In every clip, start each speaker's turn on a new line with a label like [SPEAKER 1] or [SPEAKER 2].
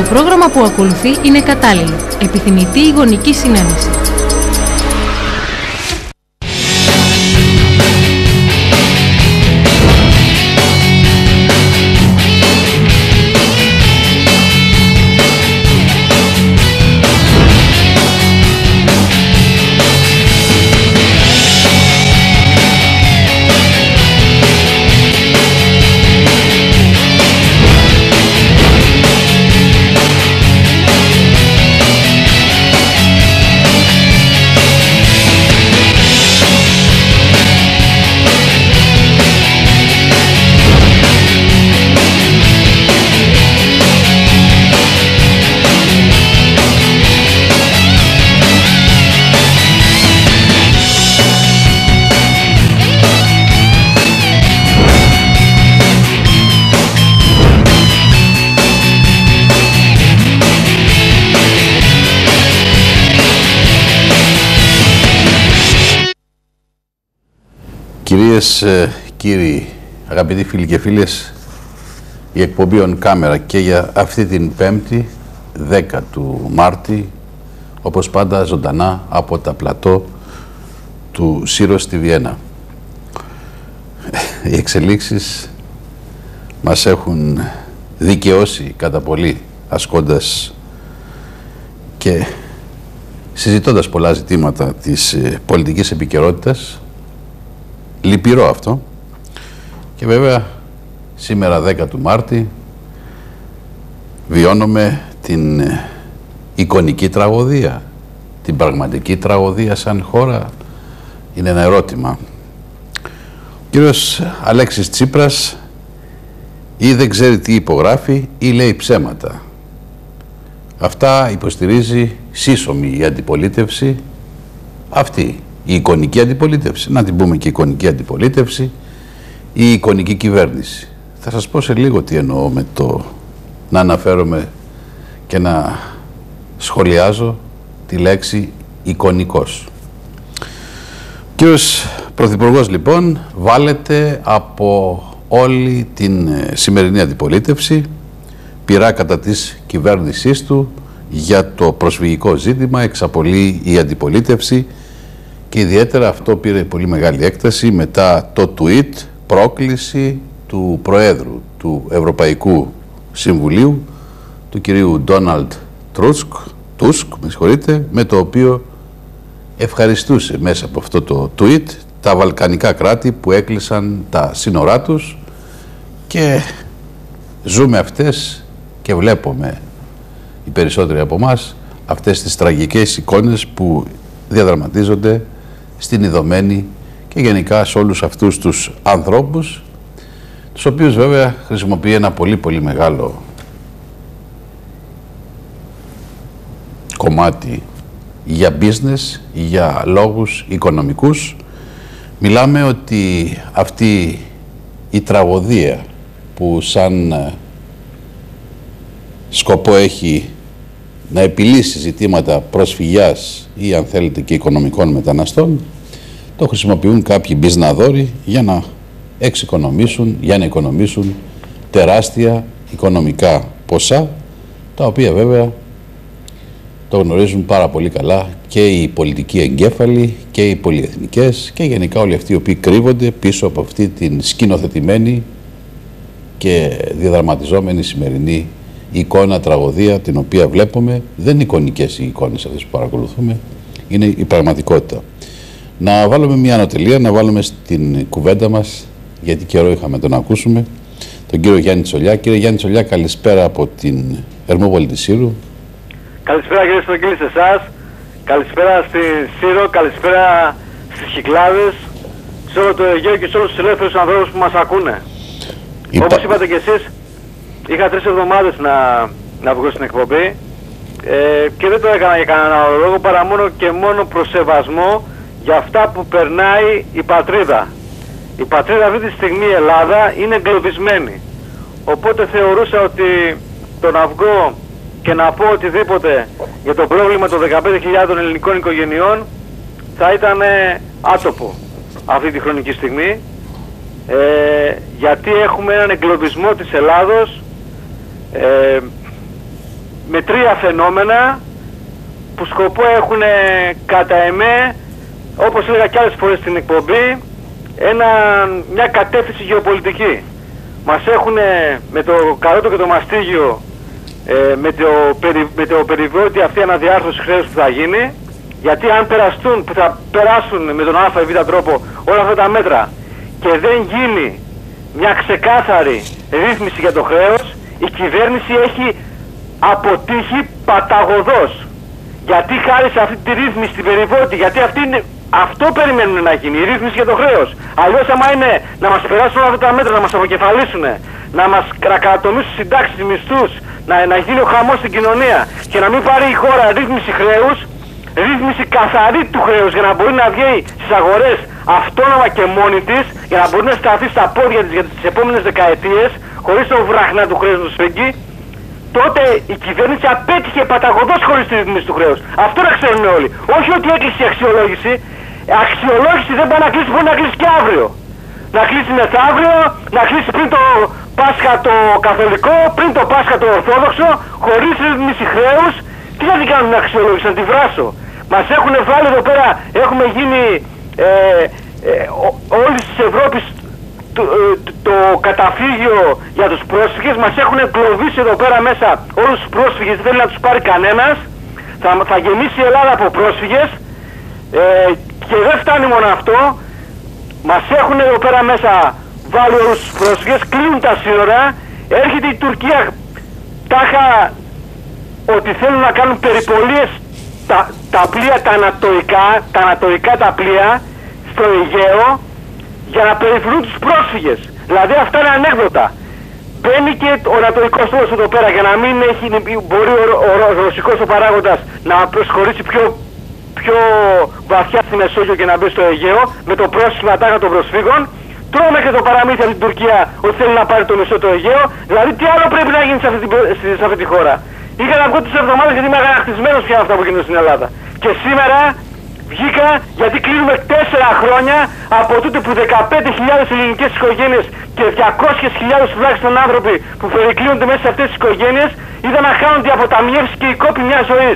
[SPEAKER 1] Το πρόγραμμα που ακολουθεί είναι κατάλληλο. Επιθυμητή η γονική συνένεση.
[SPEAKER 2] Κυρίες, κύριοι, αγαπητοί φίλοι και φίλες, η εκπομπή On Camera και για αυτή την 5η, 10 του Μάρτη, όπως πάντα ζωντανά από τα πλατό του Σύρο στη Βιέννα. Οι εξελίξεις μας έχουν δικαιώσει κατά πολύ, ασκώντας και συζητώντας πολλά ζητήματα της πολιτικής επικαιρότητας. Λυπηρό αυτό. Και βέβαια σήμερα 10 του Μάρτη βιώνουμε την εικονική τραγωδία, την πραγματική τραγωδία σαν χώρα. Είναι ένα ερώτημα. Ο κύριος Αλέξης Τσίπρας ή δεν ξέρει τι υπογράφει ή λέει ψέματα. Αυτά υποστηρίζει σύσσωμη η αντιπολίτευση, αυτή η εικονική αντιπολίτευση, να την πούμε και εικονική αντιπολίτευση, ή η εικονική κυβέρνηση. Θα σας πω σε λίγο τι εννοώ με το να αναφέρομαι και να σχολιάζω τη λέξη εικονικός. Ο κύριος Πρωθυπουργός λοιπόν βάλεται από όλη την σημερινή αντιπολίτευση, πειρά κατά της κυβέρνησής του για το προσφυγικό ζήτημα, εξαπολύει η αντιπολίτευση. Και ιδιαίτερα αυτό πήρε πολύ μεγάλη έκταση μετά το tweet πρόκληση του Προέδρου του Ευρωπαϊκού Συμβουλίου, του κυρίου Ντόναλντ Τούσκ, με το οποίο ευχαριστούσε μέσα από αυτό το tweet τα βαλκανικά κράτη που έκλεισαν τα σύνορά τους, και ζούμε αυτές και βλέπουμε οι περισσότεροι από εμάς αυτές τις τραγικές εικόνες που διαδραματίζονται στην Ιδωμένη και γενικά σε όλους αυτούς τους ανθρώπους, τους οποίους βέβαια χρησιμοποιεί ένα πολύ μεγάλο κομμάτι για business, για λόγους οικονομικούς. Μιλάμε ότι αυτή η τραγωδία που σαν σκοπό έχει να επιλύσει ζητήματα προσφυγιάς ή αν θέλετε και οικονομικών μεταναστών, το χρησιμοποιούν κάποιοι μπιζναδόροι για να εξοικονομήσουν, για να οικονομήσουν τεράστια οικονομικά ποσά, τα οποία βέβαια το γνωρίζουν πάρα πολύ καλά και οι πολιτικοί εγκέφαλοι και οι πολυεθνικές και γενικά όλοι αυτοί οι οποίοι κρύβονται πίσω από αυτή την σκηνοθετημένη και διαδραματιζόμενη σημερινή εικόνα, τραγωδία, την οποία βλέπουμε. Δεν είναι εικονικές οι εικόνες αυτές που παρακολουθούμε, είναι η πραγματικότητα. Να βάλουμε μια ανατελεία, να βάλουμε στην κουβέντα μας, γιατί καιρό είχαμε τον ακούσουμε, τον κύριο Γιάννη Τσολιά. Κύριε Γιάννη Τσολιά, καλησπέρα από την Ερμόπολη της Σύρου.
[SPEAKER 3] Καλησπέρα κύριε Στρογγύλη σε εσάς, καλησπέρα στη Σύρο, καλησπέρα στις Κυκλάδες, σε όλο το Αιγαίο και σε όλους τους ελεύθερους ανθρώπους που μας ακούνε. Όπως είπατε και εσείς, είχα 3 εβδομάδες να βγω στην εκπομπή και δεν το έκανα για κανένα άλλο λόγο παρά μόνο και μόνο προς σεβασμό για αυτά που περνάει η πατρίδα. Η πατρίδα αυτή τη στιγμή, η Ελλάδα, είναι εγκλωβισμένη. Οπότε θεωρούσα ότι το να βγω και να πω οτιδήποτε για το πρόβλημα των 15.000 ελληνικών οικογενειών θα ήταν άτοπο αυτή τη χρονική στιγμή, γιατί έχουμε έναν εγκλωβισμό της Ελλάδος με τρία φαινόμενα που σκοπό έχουν κατά εμέ, όπως έλεγα και άλλες φορές στην εκπομπή, μια κατεύθυνση γεωπολιτική. Μας έχουν με το καρότο και το μαστίγιο, με το περιβόητη αυτή αναδιάρθρωση χρέους που θα γίνει, γιατί αν περαστούν, που θα περάσουν με τον α ή β τρόπο όλα αυτά τα μέτρα και δεν γίνει μια ξεκάθαρη ρύθμιση για το χρέος, η κυβέρνηση έχει αποτύχει παταγωδώς. Γιατί χάρη σε αυτή τη ρύθμιση την περιβόητη, γιατί αυτό περιμένουν να γίνει, η ρύθμιση για το χρέος. Αλλιώς άμα είναι να μας περάσουν όλα αυτά τα μέτρα, να μας αποκεφαλίσουν, να μας κατατομήσουν συντάξεις, μισθούς, να γίνει ο χαμός στην κοινωνία και να μην πάρει η χώρα ρύθμιση χρέους, ρύθμιση καθαρή του χρέους για να μπορεί να βγει στις αγορές αυτόνομα και μόνη της, για να μπορεί να σταθεί στα πόδια της για τις επόμενες δεκαετίες, χωρίς το βράχνα του χρέους του σφίγγι, τότε η κυβέρνηση απέτυχε παταγωδώς χωρίς τη ρύθμιση του χρέους. Αυτό να ξέρουν όλοι. Όχι ότι έκλεισε η αξιολόγηση. Αξιολόγηση δεν πάει να κλείσει, μπορεί να κλείσει και αύριο. Να κλείσει μεθαύριο, να κλείσει πριν το Πάσχα το καθολικό, πριν το Πάσχα το ορθόδοξο, χωρίς ρύθμιση χρέους. Τι θα την κάνουν αξιολόγηση, να τη βράσω. Μας έχουν βάλει εδώ πέρα, έχουμε γίνει όλης της Ευρώπης το καταφύγιο για τους πρόσφυγες, μας έχουν εγκλωβίσει εδώ πέρα μέσα όλους τους πρόσφυγες, δεν θέλει να τους πάρει κανένας, θα γεμίσει η Ελλάδα από πρόσφυγες και δεν φτάνει μόνο αυτό, μας έχουν εδώ πέρα μέσα βάλει όλους τους πρόσφυγες, κλείνουν τα σύνορα, έρχεται η Τουρκία τάχα ότι θέλουν να κάνουν περιπολίες τα πλοία τα ανατοϊκά τα πλοία στο Αιγαίο για να περιφρούν τους πρόσφυγες. Δηλαδή αυτά είναι ανέκδοτα. Μπαίνει και ο ανατοϊκός στόλος εδώ πέρα για να μην μπορεί ο ρωσικός ο παράγοντας να προσχωρήσει πιο βαθιά στη Μεσόγειο και να μπει στο Αιγαίο με το πρόσφυγμα τάχα των προσφύγων. Τρώμε και το παραμύθι από την Τουρκία ότι θέλει να πάρει το μισό το Αιγαίο. Δηλαδή τι άλλο πρέπει να γίνει σε αυτή τη χώρα. Είχα να βγω τις εβδομάδες γιατί είμαι αγανακτισμένος πια αυτά που γίνονται στην Ελλάδα. Και σήμερα βγήκα γιατί κλείνουμε 4 χρόνια από τότε που 15.000 ελληνικές οικογένειες και 200.000 τουλάχιστον άνθρωποι που περικλείονται μέσα σε αυτές τις οικογένειες είδαν να χάνονται οι αποταμιεύσεις και οι κόποι μιας ζωής.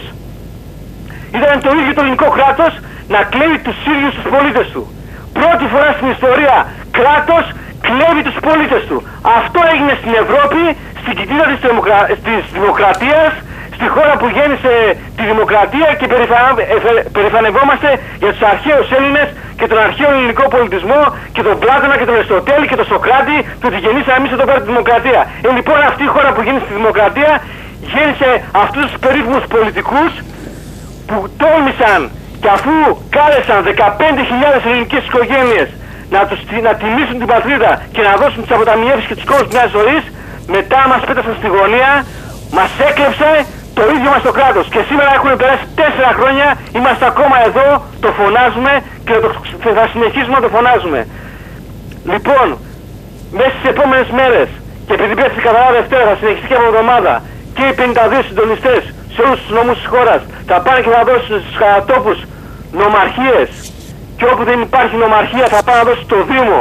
[SPEAKER 3] Είδαν το ίδιο το ελληνικό κράτος να κλέβει τους ίδιους τους πολίτες του. Πρώτη φορά στην ιστορία κράτος κλέβει τους πολίτες του. Αυτό έγινε στην Ευρώπη, στην κοιτίδα της δημοκρατίας, στη χώρα που γέννησε τη δημοκρατία και περηφανευόμαστε για τους αρχαίους Έλληνες και τον αρχαίο ελληνικό πολιτισμό και τον Πλάτωνα και τον Αριστοτέλη και τον Σοκράτη του ότι γεννήσαμε εμείς εδώ πέρα τη δημοκρατία. Λοιπόν αυτή η χώρα που γέννησε τη δημοκρατία γέννησε αυτούς τους περίφημους πολιτικούς που τόλμησαν και αφού κάλεσαν 15.000 ελληνικές οικογένειες να τιμήσουν την πατρίδα και να δώσουν τις αποταμιεύσεις και τους κόρους μιας ζωής, μετά μας πέτασαν στη γωνία, μας έκλεψε το ίδιο μας το κράτος. Και σήμερα έχουν περάσει 4 χρόνια, είμαστε ακόμα εδώ, το φωνάζουμε και θα συνεχίσουμε να το φωνάζουμε. Λοιπόν, μέσα στις επόμενες μέρες, και επειδή πέφτει καθαρά Δευτέρα, θα συνεχιστεί και από εβδομάδα, και οι 52 συντονιστές σε όλους τους νομούς της χώρας θα πάνε και θα δώσουν στους κατατόπους νομαρχίες, και όπου δεν υπάρχει νομαρχία θα πάνε να δώσουν στο Δήμο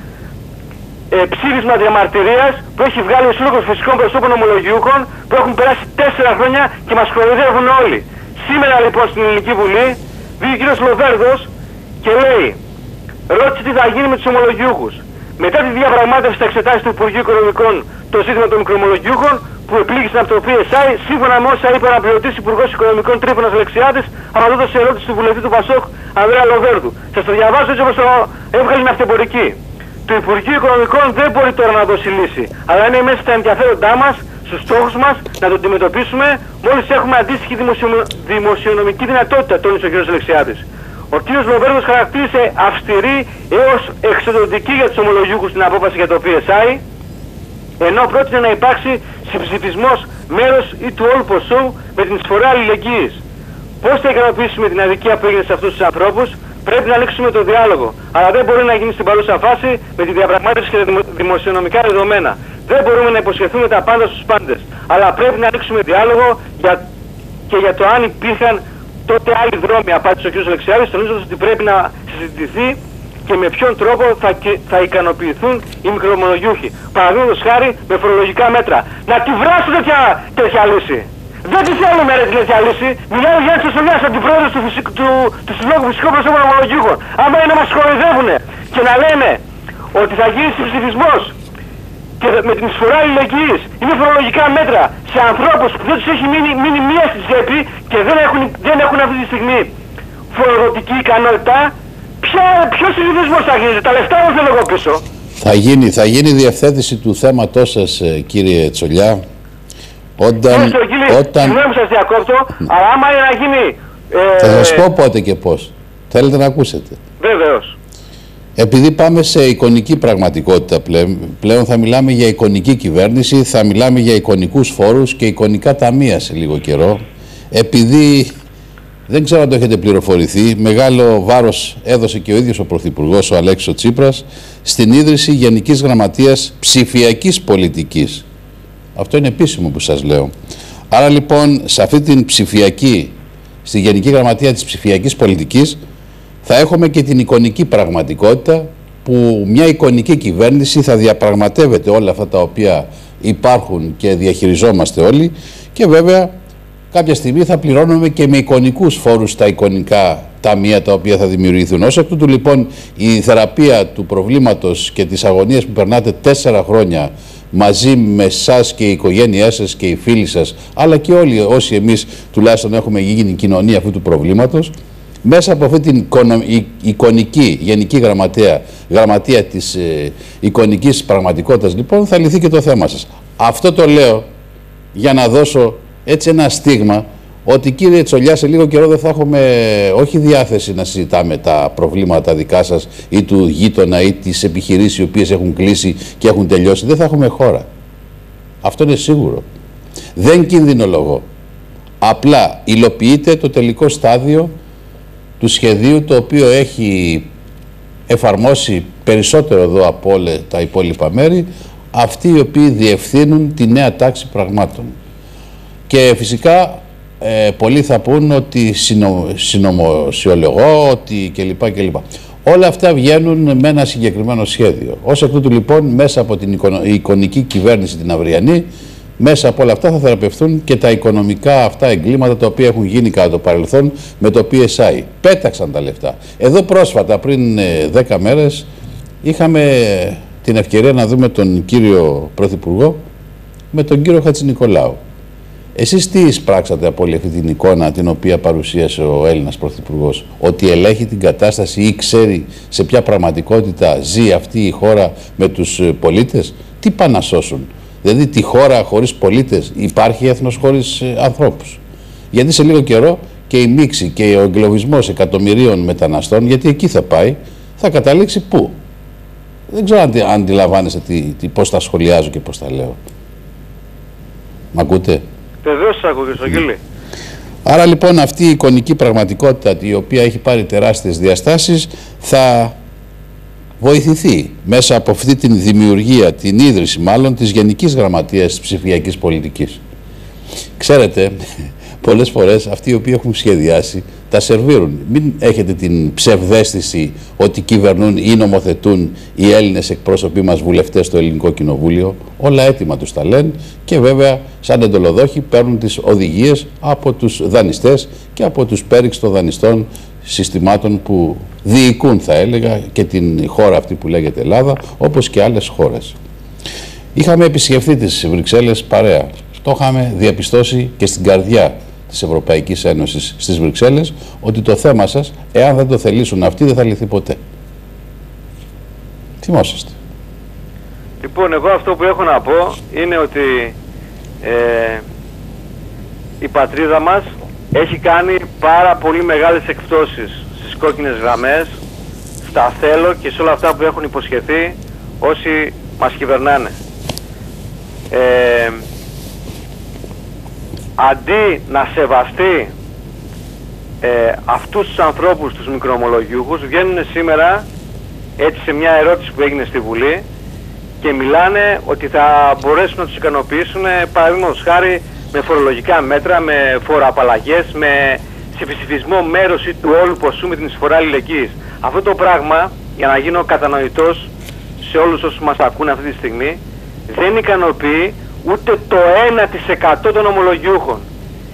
[SPEAKER 3] ψήφισμα διαμαρτυρίας που έχει βγάλει ο Σύλλογος Φυσικών Προσώπων Ομολογιούχων που έχουν περάσει 4 χρόνια και μας κοροϊδεύουν όλοι. Σήμερα λοιπόν στην Ελληνική Βουλή βγήκε ο κ. Λοβέρδος και λέει, ρώτησε τι θα γίνει με τους ομολογιούχους. Μετά τη διαπραγμάτευση θα εξετάσει του Υπουργείου Οικονομικών το ζήτημα των μικρομολογιούχων που επλήγησαν από το PSI, σύμφωνα με όσα είπε ο αναπληρωτής Υπουργός Οικονομικών Τρίφωνας Αλεξιάδης, απαντώντας σε ερώτηση του βουλευτή του Πασόκ Ανδρέα Λοβέρδου. Σας το διαβάζω έτσι όπως το έβγαλε η ναυτεμπορική. Το Υπουργείο Οικονομικών δεν μπορεί τώρα να δώσει λύση, αλλά είναι μέσα στα ενδιαφέροντά μας, στους στόχους μας, να το αντιμετωπίσουμε μόλις έχουμε αντίστοιχη δημοσιονομική δυνατότητα, τόνισε ο κ. Αλεξιάδης. Ο κ. Λοβέρδος χαρακτήρισε αυστηρή έως εξοδοτική για τους ομολογιούχους την απόφαση για το PSI, ενώ πρότεινε να υπάρξει συμψηφισμός μέρος ή του όλου ποσού με την εισφορά αλληλεγγύης. Πώς θα ικανοποιήσουμε την αδικία που έγινε σε αυτούς τους ανθρώπους? Πρέπει να ανοίξουμε το διάλογο, αλλά δεν μπορεί να γίνει στην παρούσα φάση με τη διαπραγμάτευση και τα δημοσιονομικά δεδομένα. Δεν μπορούμε να υποσχεθούμε τα πάντα στους πάντες, αλλά πρέπει να ανοίξουμε διάλογο και για το αν υπήρχαν τότε άλλοι δρόμοι, απάντησε ο κ. Αλεξιάδης, τονίζοντας ότι πρέπει να συζητηθεί και με ποιον τρόπο θα ικανοποιηθούν οι μικρομολογιούχοι. Παραδείγματος χάρη με φορολογικά μέτρα. Να τη βράσουν τέτοια λύση. Δεν τη θέλουμε ρε τη λύση. Μιλάει για τις Σολιάς, αντιπρόεδρος του Συλλόγου Φυσικών Προσώπων Ομολογιούχων. Άμα είναι να μας κοροϊδεύουνε και να λένε ότι θα γίνει συμψηφισμός και με την εισφορά αλληλεγγύης είναι φορολογικά μέτρα σε ανθρώπους που δεν τους έχει μείνει μία στη τσέπη και δεν έχουν αυτή τη στιγμή φοροδοτική ικανότητα, ποιος συμψηφισμός θα γίνει, τα λεφτά μου θέλω εγώ πίσω.
[SPEAKER 2] Θα γίνει διευθέτηση του θέματός σας, κύριε Τσολιά.
[SPEAKER 3] Συγγνώμη που σας διακόπτω, αλλά άμα είναι να γίνει...
[SPEAKER 2] Θα σας πω πότε και πώς. Θέλετε να ακούσετε.
[SPEAKER 3] Βεβαίως.
[SPEAKER 2] Επειδή πάμε σε εικονική πραγματικότητα πλέον θα μιλάμε για εικονική κυβέρνηση, θα μιλάμε για εικονικούς φόρους και εικονικά ταμεία σε λίγο καιρό. Επειδή δεν ξέρω αν το έχετε πληροφορηθεί, μεγάλο βάρος έδωσε και ο ίδιος ο Πρωθυπουργός, ο Αλέξης Τσίπρας, στην ίδρυση Γενικής Γραμματείας Ψηφιακής Πολιτικής. Αυτό είναι επίσημο που σας λέω. Άρα λοιπόν σε αυτή την ψηφιακή, στη Γενική Γραμματεία της Ψηφιακής Πολιτικής, θα έχουμε και την εικονική πραγματικότητα που μια εικονική κυβέρνηση θα διαπραγματεύεται όλα αυτά τα οποία υπάρχουν και διαχειριζόμαστε όλοι και βέβαια κάποια στιγμή θα πληρώνουμε και με εικονικούς φόρους τα εικονικά ταμεία τα οποία θα δημιουργηθούν. Ως εκ τούτου λοιπόν η θεραπεία του προβλήματος και της αγωνίας που περνάτε 4 χρόνια μαζί με εσάς και η οικογένειά σας και οι φίλοι σας, αλλά και όλοι όσοι εμείς τουλάχιστον έχουμε γίνει κοινωνία αυτού του προβλήματος, μέσα από αυτή την εικονική Γενική Γραμματεία της εικονικής πραγματικότητας λοιπόν θα λυθεί και το θέμα σας. Αυτό το λέω για να δώσω έτσι ένα στίγμα ότι κύριε Τσολιά σε λίγο καιρό δεν θα έχουμε όχι διάθεση να συζητάμε τα προβλήματα δικά σας ή του γείτονα ή τις επιχειρήσεις οι οποίες έχουν κλείσει και έχουν τελειώσει. Δεν θα έχουμε χώρα. Αυτό είναι σίγουρο. Δεν κινδυνολογώ. Απλά υλοποιείται το τελικό στάδιο του σχεδίου το οποίο έχει εφαρμόσει περισσότερο εδώ από όλα τα υπόλοιπα μέρη αυτοί οι οποίοι διευθύνουν τη νέα τάξη πραγμάτων. Και φυσικά πολλοί θα πούν ότι συνωμοσιολογώ, ότι κλπ. Όλα αυτά βγαίνουν με ένα συγκεκριμένο σχέδιο. Ως εκ τούτου λοιπόν μέσα από την εικονική κυβέρνηση την αυριανή, μέσα από όλα αυτά θα θεραπευθούν και τα οικονομικά αυτά εγκλήματα τα οποία έχουν γίνει κατά το παρελθόν με το PSI. Πέταξαν τα λεφτά. Εδώ πρόσφατα πριν 10 μέρες είχαμε την ευκαιρία να δούμε τον κύριο Πρωθυπουργό με τον κύριο Χατζηνικολάου. Εσείς τι εισπράξατε από όλη αυτή την εικόνα την οποία παρουσίασε ο Έλληνας Πρωθυπουργός? Ότι ελέγχει την κατάσταση ή ξέρει σε ποια πραγματικότητα ζει αυτή η χώρα με τους πολίτες? Τι πάνε να σώσουν? Δηλαδή τη χώρα χωρίς πολίτες? Υπάρχει έθνος χωρίς ανθρώπους? Γιατί σε λίγο καιρό και η μίξη και ο εγκλωβισμός εκατομμυρίων μεταναστών, γιατί εκεί θα πάει, θα καταλήξει πού? Δεν ξέρω αν αντιλαμβάνεστε πώς τα σχολιάζω και πώς τα λέω. Μ' ακούτε?
[SPEAKER 3] Βεβαίως σας ακούω κύριε Στρογγυλή.
[SPEAKER 2] Άρα λοιπόν αυτή η εικονική πραγματικότητα η οποία έχει πάρει τεράστιες διαστάσεις θα βοηθηθεί μέσα από αυτή την δημιουργία, την ίδρυση μάλλον της Γενικής Γραμματείας της Ψηφιακής Πολιτικής. Ξέρετε, πολλές φορές αυτοί οι οποίοι έχουν σχεδιάσει τα σερβίρουν. Μην έχετε την ψευδαίσθηση ότι κυβερνούν ή νομοθετούν οι Έλληνες εκπρόσωποι μας βουλευτές στο Ελληνικό Κοινοβούλιο. Όλα έτοιμα τους τα λένε και βέβαια σαν εντολοδόχοι παίρνουν τις οδηγίες από τους δανειστές και από τους πέριξ των δανειστών συστημάτων που διοικούν, θα έλεγα, και την χώρα αυτή που λέγεται Ελλάδα, όπως και άλλες χώρες. Είχαμε επισκεφθεί τις Βρυξέλλες παρέα. Το είχαμε διαπιστώσει και στην καρδιά της Ευρωπαϊκής Ένωσης στις Βρυξέλλες ότι το θέμα σας, εάν δεν το θελήσουν αυτοί, δεν θα λυθεί ποτέ. Θυμόσαστε.
[SPEAKER 3] Λοιπόν, εγώ αυτό που έχω να πω είναι ότι η πατρίδα μας έχει κάνει πάρα πολύ μεγάλες εκπτώσεις στις κόκκινες γραμμές, στα θέλω και σε όλα αυτά που έχουν υποσχεθεί όσοι μας κυβερνάνε. Αντί να σεβαστεί αυτούς τους ανθρώπους, τους μικροομολογιούχους, βγαίνουν σήμερα έτσι σε μια ερώτηση που έγινε στη Βουλή και μιλάνε ότι θα μπορέσουν να τους ικανοποιήσουν, παραδείγματος χάρη, με φορολογικά μέτρα, με φοροαπαλλαγές, με συμψηφισμό μέρος ή του όλου ποσού με την εισφορά αλληλεγγύης. Αυτό το πράγμα, για να γίνω κατανοητός σε όλους όσους μας ακούν αυτή τη στιγμή, δεν ικανοποιεί ούτε το 1% των ομολογιούχων.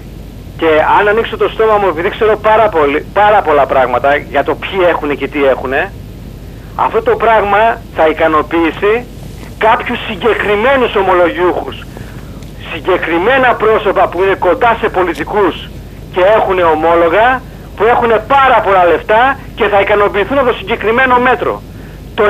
[SPEAKER 3] Και αν ανοίξω το στόμα μου, επειδή ξέρω πάρα πολλά πράγματα για το ποιοι έχουν και τι έχουν, αυτό το πράγμα θα ικανοποιήσει κάποιους συγκεκριμένους ομολογιούχους, συγκεκριμένα πρόσωπα που είναι κοντά σε πολιτικούς και έχουν ομόλογα, που έχουν πάρα πολλά λεφτά και θα ικανοποιηθούν από το συγκεκριμένο μέτρο. Το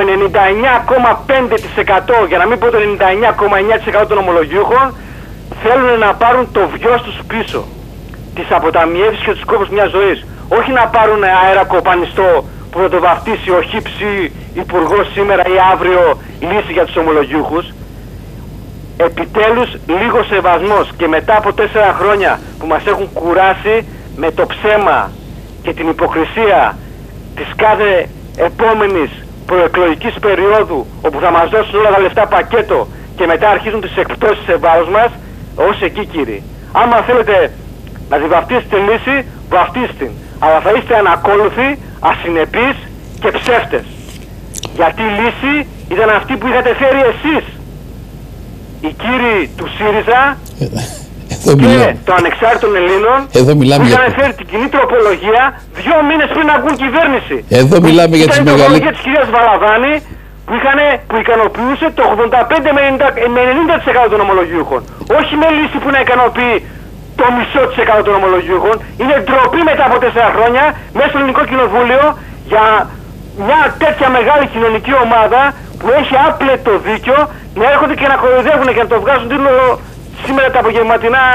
[SPEAKER 3] 99,5%, για να μην πω το 99,9% των ομολογιούχων, θέλουν να πάρουν το βιός τους πίσω, τις αποταμιεύσεις και τους κόπους μιας ζωής. Όχι να πάρουν αέρα κοπανιστό που θα το βαφτίσει ο χύψη υπουργός σήμερα ή αύριο λύση για τους ομολογιούχους. Επιτέλους λίγο σεβασμός, και μετά από 4 χρόνια που μας έχουν κουράσει με το ψέμα και την υποκρισία της κάθε επόμενης προεκλογικής περίοδου, όπου θα μας δώσουν όλα τα λεφτά πακέτο και μετά αρχίζουν τις εκπτώσεις σε βάρος μας, ως εκεί κύριοι. Άμα θέλετε να τη βαφτίσετε λύση, βαφτίστε την. Αλλά θα είστε ανακόλουθοι, ασυνεπείς και ψεύτες. Γιατί η λύση ήταν αυτή που είχατε φέρει εσείς, οι κύριοι του ΣΥΡΙΖΑ και των ανεξάρτητων Ελλήνων, που είχαν φέρει την κοινή τροπολογία 2 μήνες πριν να βγουν κυβέρνηση.
[SPEAKER 2] Εδώ μιλάμε για τις μεγαλύτερες.
[SPEAKER 3] Ήταν η τροπολογία της κυρίας Βαλαβάνη που ικανοποιούσε το 85 με 90% των ομολογιούχων. Όχι με λύση που να ικανοποιεί το μισό της εκατό των ομολογιούχων. Είναι ντροπή μετά από 4 χρόνια μέσα στο Ελληνικό Κοινοβούλιο για μια τέτοια μεγάλη κοινωνική ομάδα που έχει άπλετο δίκιο να έρχονται και να κοροϊδεύουν και να το βγάζουν τίτλο σήμερα τα απογευματινά,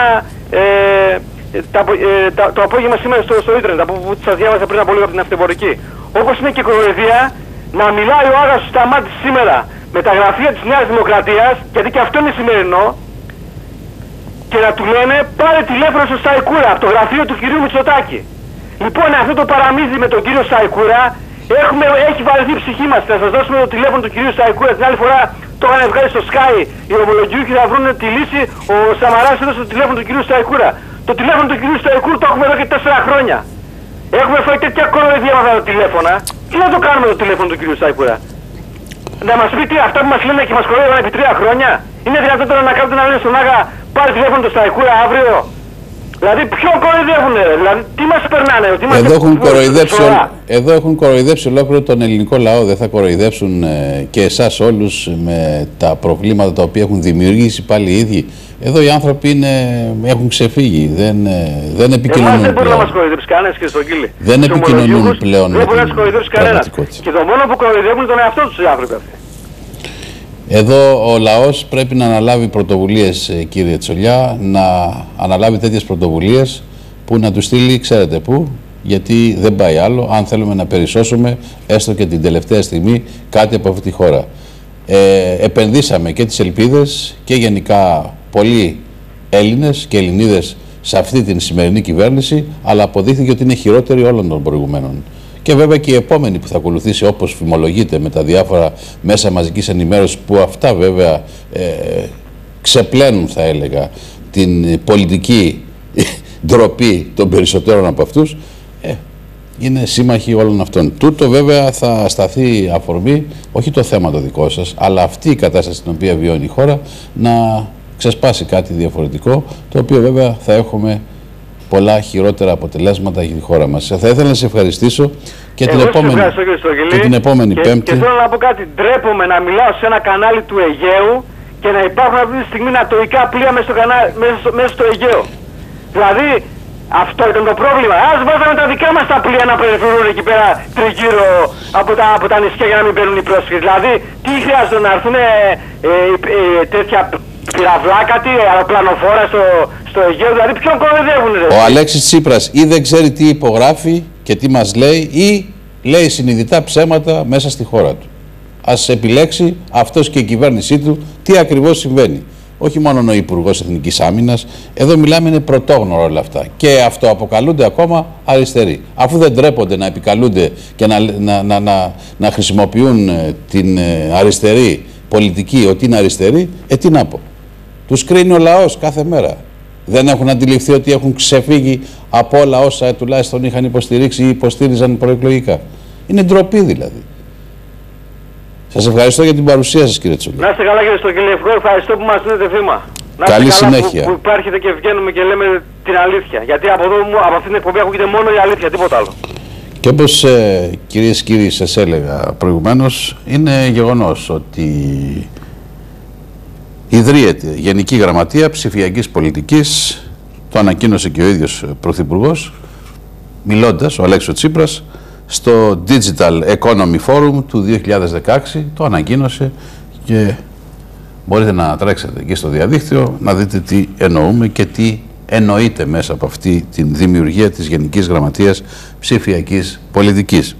[SPEAKER 3] το απόγευμα σήμερα στο ίντερνετ, που σας διάβασα πριν από λίγο από την Αυτεμπορική. Όπως είναι και κοροϊδία να μιλάει ο Άγας Σταμάτης σήμερα με τα γραφεία της Νέας Δημοκρατίας, γιατί και αυτό είναι σημερινό, και να του λένε πάρε τηλέφωνο στο Σταϊκούρα από το γραφείο του κυρίου Μητσοτάκη. Λοιπόν, αυτό το παραμύθι με τον κύριο Σταϊκούρα έχει βαρεθεί η ψυχή μας. Θα σας δώσουμε το τηλέφωνο του κυρίου Σταϊκούρα. Την άλλη φορά το είχαν βγάλει στο Sky οι ομολογιούχοι, θα βρουν τη λύση. Ο Σαμαράς έδωσε το τηλέφωνο του κυρίου Σταϊκούρα. Το τηλέφωνο του κυρίου Σταϊκούρου το έχουμε εδώ και 4 χρόνια. Έχουμε φάει τέτοια κοροϊδία με αυτά τα τηλέφωνα. Τι να το κάνουμε το τηλέφωνο του κυρίου Σταϊκούρα? Να μας πει τι αυτά που μας λένε και μας κοροϊδεύουν επί 3 χρόνια? Είναι δυνατόν να κάνετε να λένε στον Άγα πάρε τηλέφωνο του Σταϊκούρα αύριο? Δηλαδή ποιον κοροϊδεύουνε, δηλαδή τι μας περνάνε?
[SPEAKER 2] Εδώ έχουν κοροϊδέψει ολόκληρο τον ελληνικό λαό, δεν θα κοροϊδέψουν και εσάς όλους με τα προβλήματα τα οποία έχουν δημιουργήσει πάλι οι ίδιοι? Εδώ οι άνθρωποι έχουν ξεφύγει, δεν επικοινωνούν.
[SPEAKER 3] Εμάς δεν μπορεί να μας κοροϊδέψει κανένας, κύριε Στογγίλη.
[SPEAKER 2] Δεν επικοινωνούν πλέον.
[SPEAKER 3] Δεν μπορεί να μας κοροϊδέψει κανένας. Και το μόνο που κοροϊδεύουν είναι τον εαυτό τους οι άνθρωποι αυτοί.
[SPEAKER 2] Εδώ ο λαός πρέπει να αναλάβει πρωτοβουλίες, κύριε Τσολιά, να αναλάβει τέτοιες πρωτοβουλίες που να του στείλει, ξέρετε πού, γιατί δεν πάει άλλο, αν θέλουμε να περισσώσουμε έστω και την τελευταία στιγμή κάτι από αυτή τη χώρα. Επενδύσαμε και τις ελπίδες και γενικά πολλοί Έλληνες και Ελληνίδες σε αυτή την σημερινή κυβέρνηση, αλλά αποδείχθηκε ότι είναι χειρότερη όλων των προηγουμένων. Και βέβαια και η επόμενη που θα ακολουθήσει, όπως φημολογείται με τα διάφορα μέσα μαζικής ενημέρωσης, που αυτά βέβαια ξεπλένουν, θα έλεγα, την πολιτική ντροπή των περισσότερων από αυτούς, είναι σύμμαχοι όλων αυτών. Τούτο βέβαια θα σταθεί αφορμή, όχι το θέμα το δικό σας, αλλά αυτή η κατάσταση στην οποία βιώνει η χώρα, να ξεσπάσει κάτι διαφορετικό, το οποίο βέβαια θα έχουμε πολλά χειρότερα αποτελέσματα για τη χώρα μας. Θα ήθελα να σε ευχαριστήσω και την επόμενη Πέμπτη.
[SPEAKER 3] Και θέλω να πω κάτι. Ντρέπομαι να μιλάω σε ένα κανάλι του Αιγαίου και να υπάρχουν αυτή τη στιγμή νατοϊκά πλοία μέσα στο Αιγαίο. Δηλαδή, αυτό ήταν το πρόβλημα. Ας βάζαμε τα δικά μας τα πλοία να περιφερούν εκεί πέρα τριγύρω από τα νησιά για να μην παίρνουν οι πρόσφυγες. Δηλαδή, τι χρειάζεται να έρθουν τέτοια πυραυλάκατη, αεροπλανοφόρα στο Αιγαίο? Δηλαδή, ποιον κοροϊδεύουν?
[SPEAKER 2] Ο Αλέξης Τσίπρας ή δεν ξέρει τι υπογράφει και τι μας λέει, ή λέει συνειδητά ψέματα μέσα στη χώρα του. Ας επιλέξει αυτός και η κυβέρνησή του τι ακριβώς συμβαίνει. Όχι μόνο ο Υπουργός Εθνικής Άμυνας, εδώ μιλάμε, είναι πρωτόγνωρο όλα αυτά. Και αυτοαποκαλούνται ακόμα αριστεροί. Αφού δεν τρέπονται να επικαλούνται και να χρησιμοποιούν την αριστερή πολιτική ότι είναι αριστερή, τι να πω. Τους κρίνει ο λαός κάθε μέρα. Δεν έχουν αντιληφθεί ότι έχουν ξεφύγει από όλα όσα τουλάχιστον είχαν υποστηρίξει ή υποστήριζαν προεκλογικά? Είναι ντροπή δηλαδή. Σας ευχαριστώ για την παρουσία σας, κύριε Τσολιά.
[SPEAKER 3] Να είστε καλά, κύριε Στογγίλη. Ευχαριστώ που μας δίνετε βήμα.
[SPEAKER 2] Καλή συνέχεια.
[SPEAKER 3] Που υπάρχετε και βγαίνουμε και λέμε την αλήθεια. Γιατί από αυτήν την εκπομπή ακούγεται μόνο η αλήθεια, τίποτα άλλο.
[SPEAKER 2] Και όπως κυρίες και κύριοι σας έλεγα προηγουμένως, είναι γεγονός ότι ιδρύεται Γενική Γραμματεία Ψηφιακής Πολιτικής, το ανακοίνωσε και ο ίδιος Πρωθυπουργός, μιλώντας, ο Αλέξης Τσίπρας, στο Digital Economy Forum του 2016, το ανακοίνωσε και μπορείτε να τρέξετε εκεί στο διαδίκτυο να δείτε τι εννοούμε και τι εννοείται μέσα από αυτή τη δημιουργία της Γενικής Γραμματείας Ψηφιακής Πολιτικής.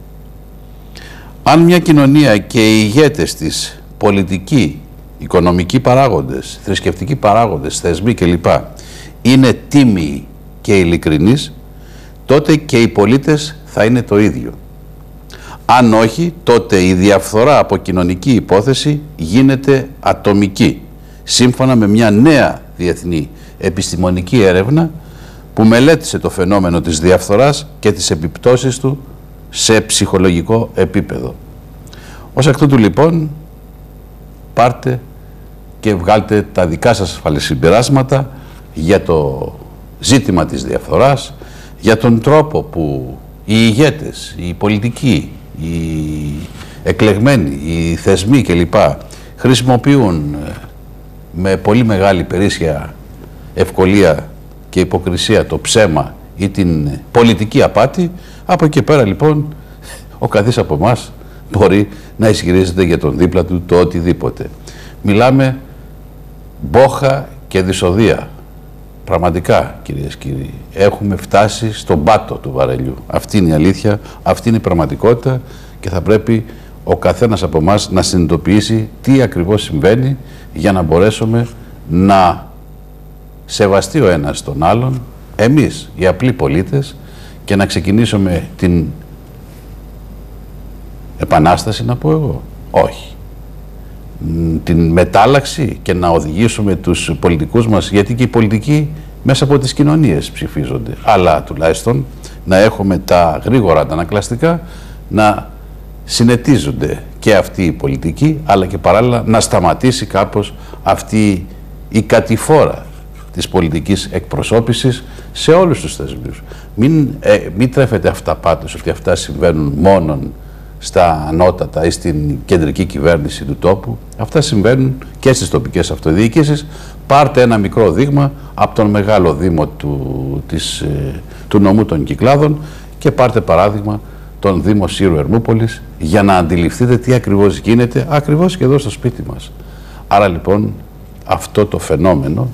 [SPEAKER 2] Αν μια κοινωνία και οι ηγέτες της, πολιτικοί, οικονομικοί παράγοντες, θρησκευτικοί παράγοντες, θεσμοί κλπ. Είναι τίμιοι και ειλικρινείς, τότε και οι πολίτες θα είναι το ίδιο. Αν όχι, τότε η διαφθορά από κοινωνική υπόθεση γίνεται ατομική, σύμφωνα με μια νέα διεθνή επιστημονική έρευνα που μελέτησε το φαινόμενο της διαφθοράς και τις επιπτώσεις του σε ψυχολογικό επίπεδο. Ως εκ τούτου λοιπόν, πάρτε και βγάλτε τα δικά σας ασφαλή συμπεράσματα για το ζήτημα της διαφθοράς, για τον τρόπο που οι ηγέτες, οι πολιτικοί, οι εκλεγμένοι, οι θεσμοί κλπ. Χρησιμοποιούν με πολύ μεγάλη περίσσια ευκολία και υποκρισία το ψέμα ή την πολιτική απάτη. Από εκεί πέρα λοιπόν ο καθής από εμάς μπορεί να ισχυρίζεται για τον δίπλα του το οτιδήποτε. Μιλάμε μπόχα και δυσοδεία. Πραγματικά, κυρίες και κύριοι, έχουμε φτάσει στον πάτο του βαρελιού. Αυτή είναι η αλήθεια, αυτή είναι η πραγματικότητα και θα πρέπει ο καθένας από εμάς να συνειδητοποιήσει τι ακριβώς συμβαίνει για να μπορέσουμε να σεβαστεί ο ένας τον άλλον, εμείς οι απλοί πολίτες, και να ξεκινήσουμε την επανάσταση, να πω εγώ. Όχι. Την μετάλλαξη και να οδηγήσουμε τους πολιτικούς μας, γιατί και οι πολιτικοί μέσα από τις κοινωνίες ψηφίζονται, αλλά τουλάχιστον να έχουμε τα γρήγορα αντανακλαστικά να συνετίζονται και αυτοί οι πολιτικοί, αλλά και παράλληλα να σταματήσει κάπως αυτή η κατηφόρα της πολιτικής εκπροσώπησης σε όλους τους θεσμούς. Μην τρέφετε αυταπάτως ότι αυτά συμβαίνουν μόνον στα ανώτατα ή στην κεντρική κυβέρνηση του τόπου. Αυτά συμβαίνουν και στις τοπικές αυτοδιοίκησεις. Πάρτε ένα μικρό δείγμα από τον μεγάλο δήμο του νομού των Κυκλάδων και πάρτε παράδειγμα τον Δήμο Σύρου Ερμούπολης για να αντιληφθείτε τι ακριβώς γίνεται ακριβώς και εδώ στο σπίτι μας. Άρα λοιπόν αυτό το φαινόμενο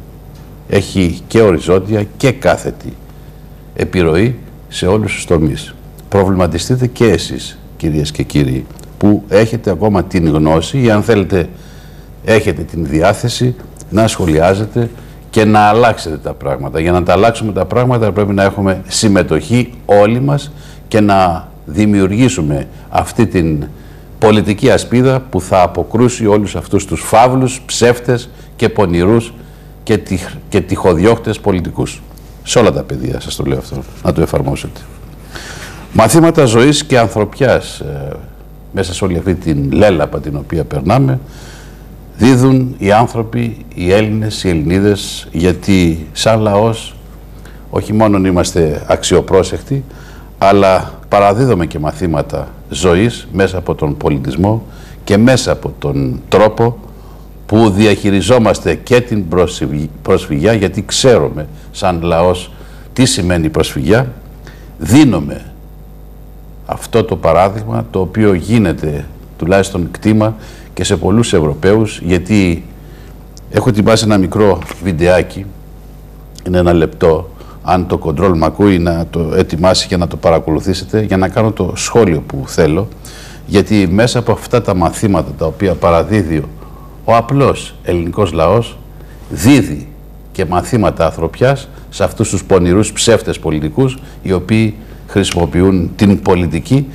[SPEAKER 2] έχει και οριζόντια και κάθετη επιρροή σε όλους τους τομείς. Προβληματιστείτε και εσείς, κυρίες και κύριοι, που έχετε ακόμα την γνώση ή αν θέλετε έχετε την διάθεση να σχολιάζετε και να αλλάξετε τα πράγματα. Για να τα αλλάξουμε τα πράγματα πρέπει να έχουμε συμμετοχή όλοι μας και να δημιουργήσουμε αυτή την πολιτική ασπίδα που θα αποκρούσει όλους αυτούς τους φαύλους, ψεύτες και πονηρούς και τυχοδιώκτες πολιτικούς. Σε όλα τα πεδία σας το λέω αυτό, να το εφαρμόσετε. Μαθήματα ζωής και ανθρωπιάς μέσα σε όλη αυτή την λέλαπα την οποία περνάμε δίδουν οι άνθρωποι, οι Έλληνες, οι Ελληνίδες, γιατί σαν λαός όχι μόνο είμαστε αξιοπρόσεκτοι, αλλά παραδίδουμε και μαθήματα ζωής μέσα από τον πολιτισμό και μέσα από τον τρόπο που διαχειριζόμαστε και την προσφυγιά, γιατί ξέρουμε σαν λαός τι σημαίνει προσφυγιά. Δίνουμε αυτό το παράδειγμα, το οποίο γίνεται τουλάχιστον κτήμα και σε πολλούς Ευρωπαίους, γιατί έχω ετοιμάσει ένα μικρό βιντεάκι, είναι 1 λεπτό, αν το control μ' ακούει να το ετοιμάσει και να το παρακολουθήσετε για να κάνω το σχόλιο που θέλω, γιατί μέσα από αυτά τα μαθήματα τα οποία παραδίδει ο απλός ελληνικός λαός, δίδει και μαθήματα ανθρωπιάς σε αυτούς τους πονηρούς ψεύτες πολιτικούς, οι οποίοι χρησιμοποιούν την πολιτική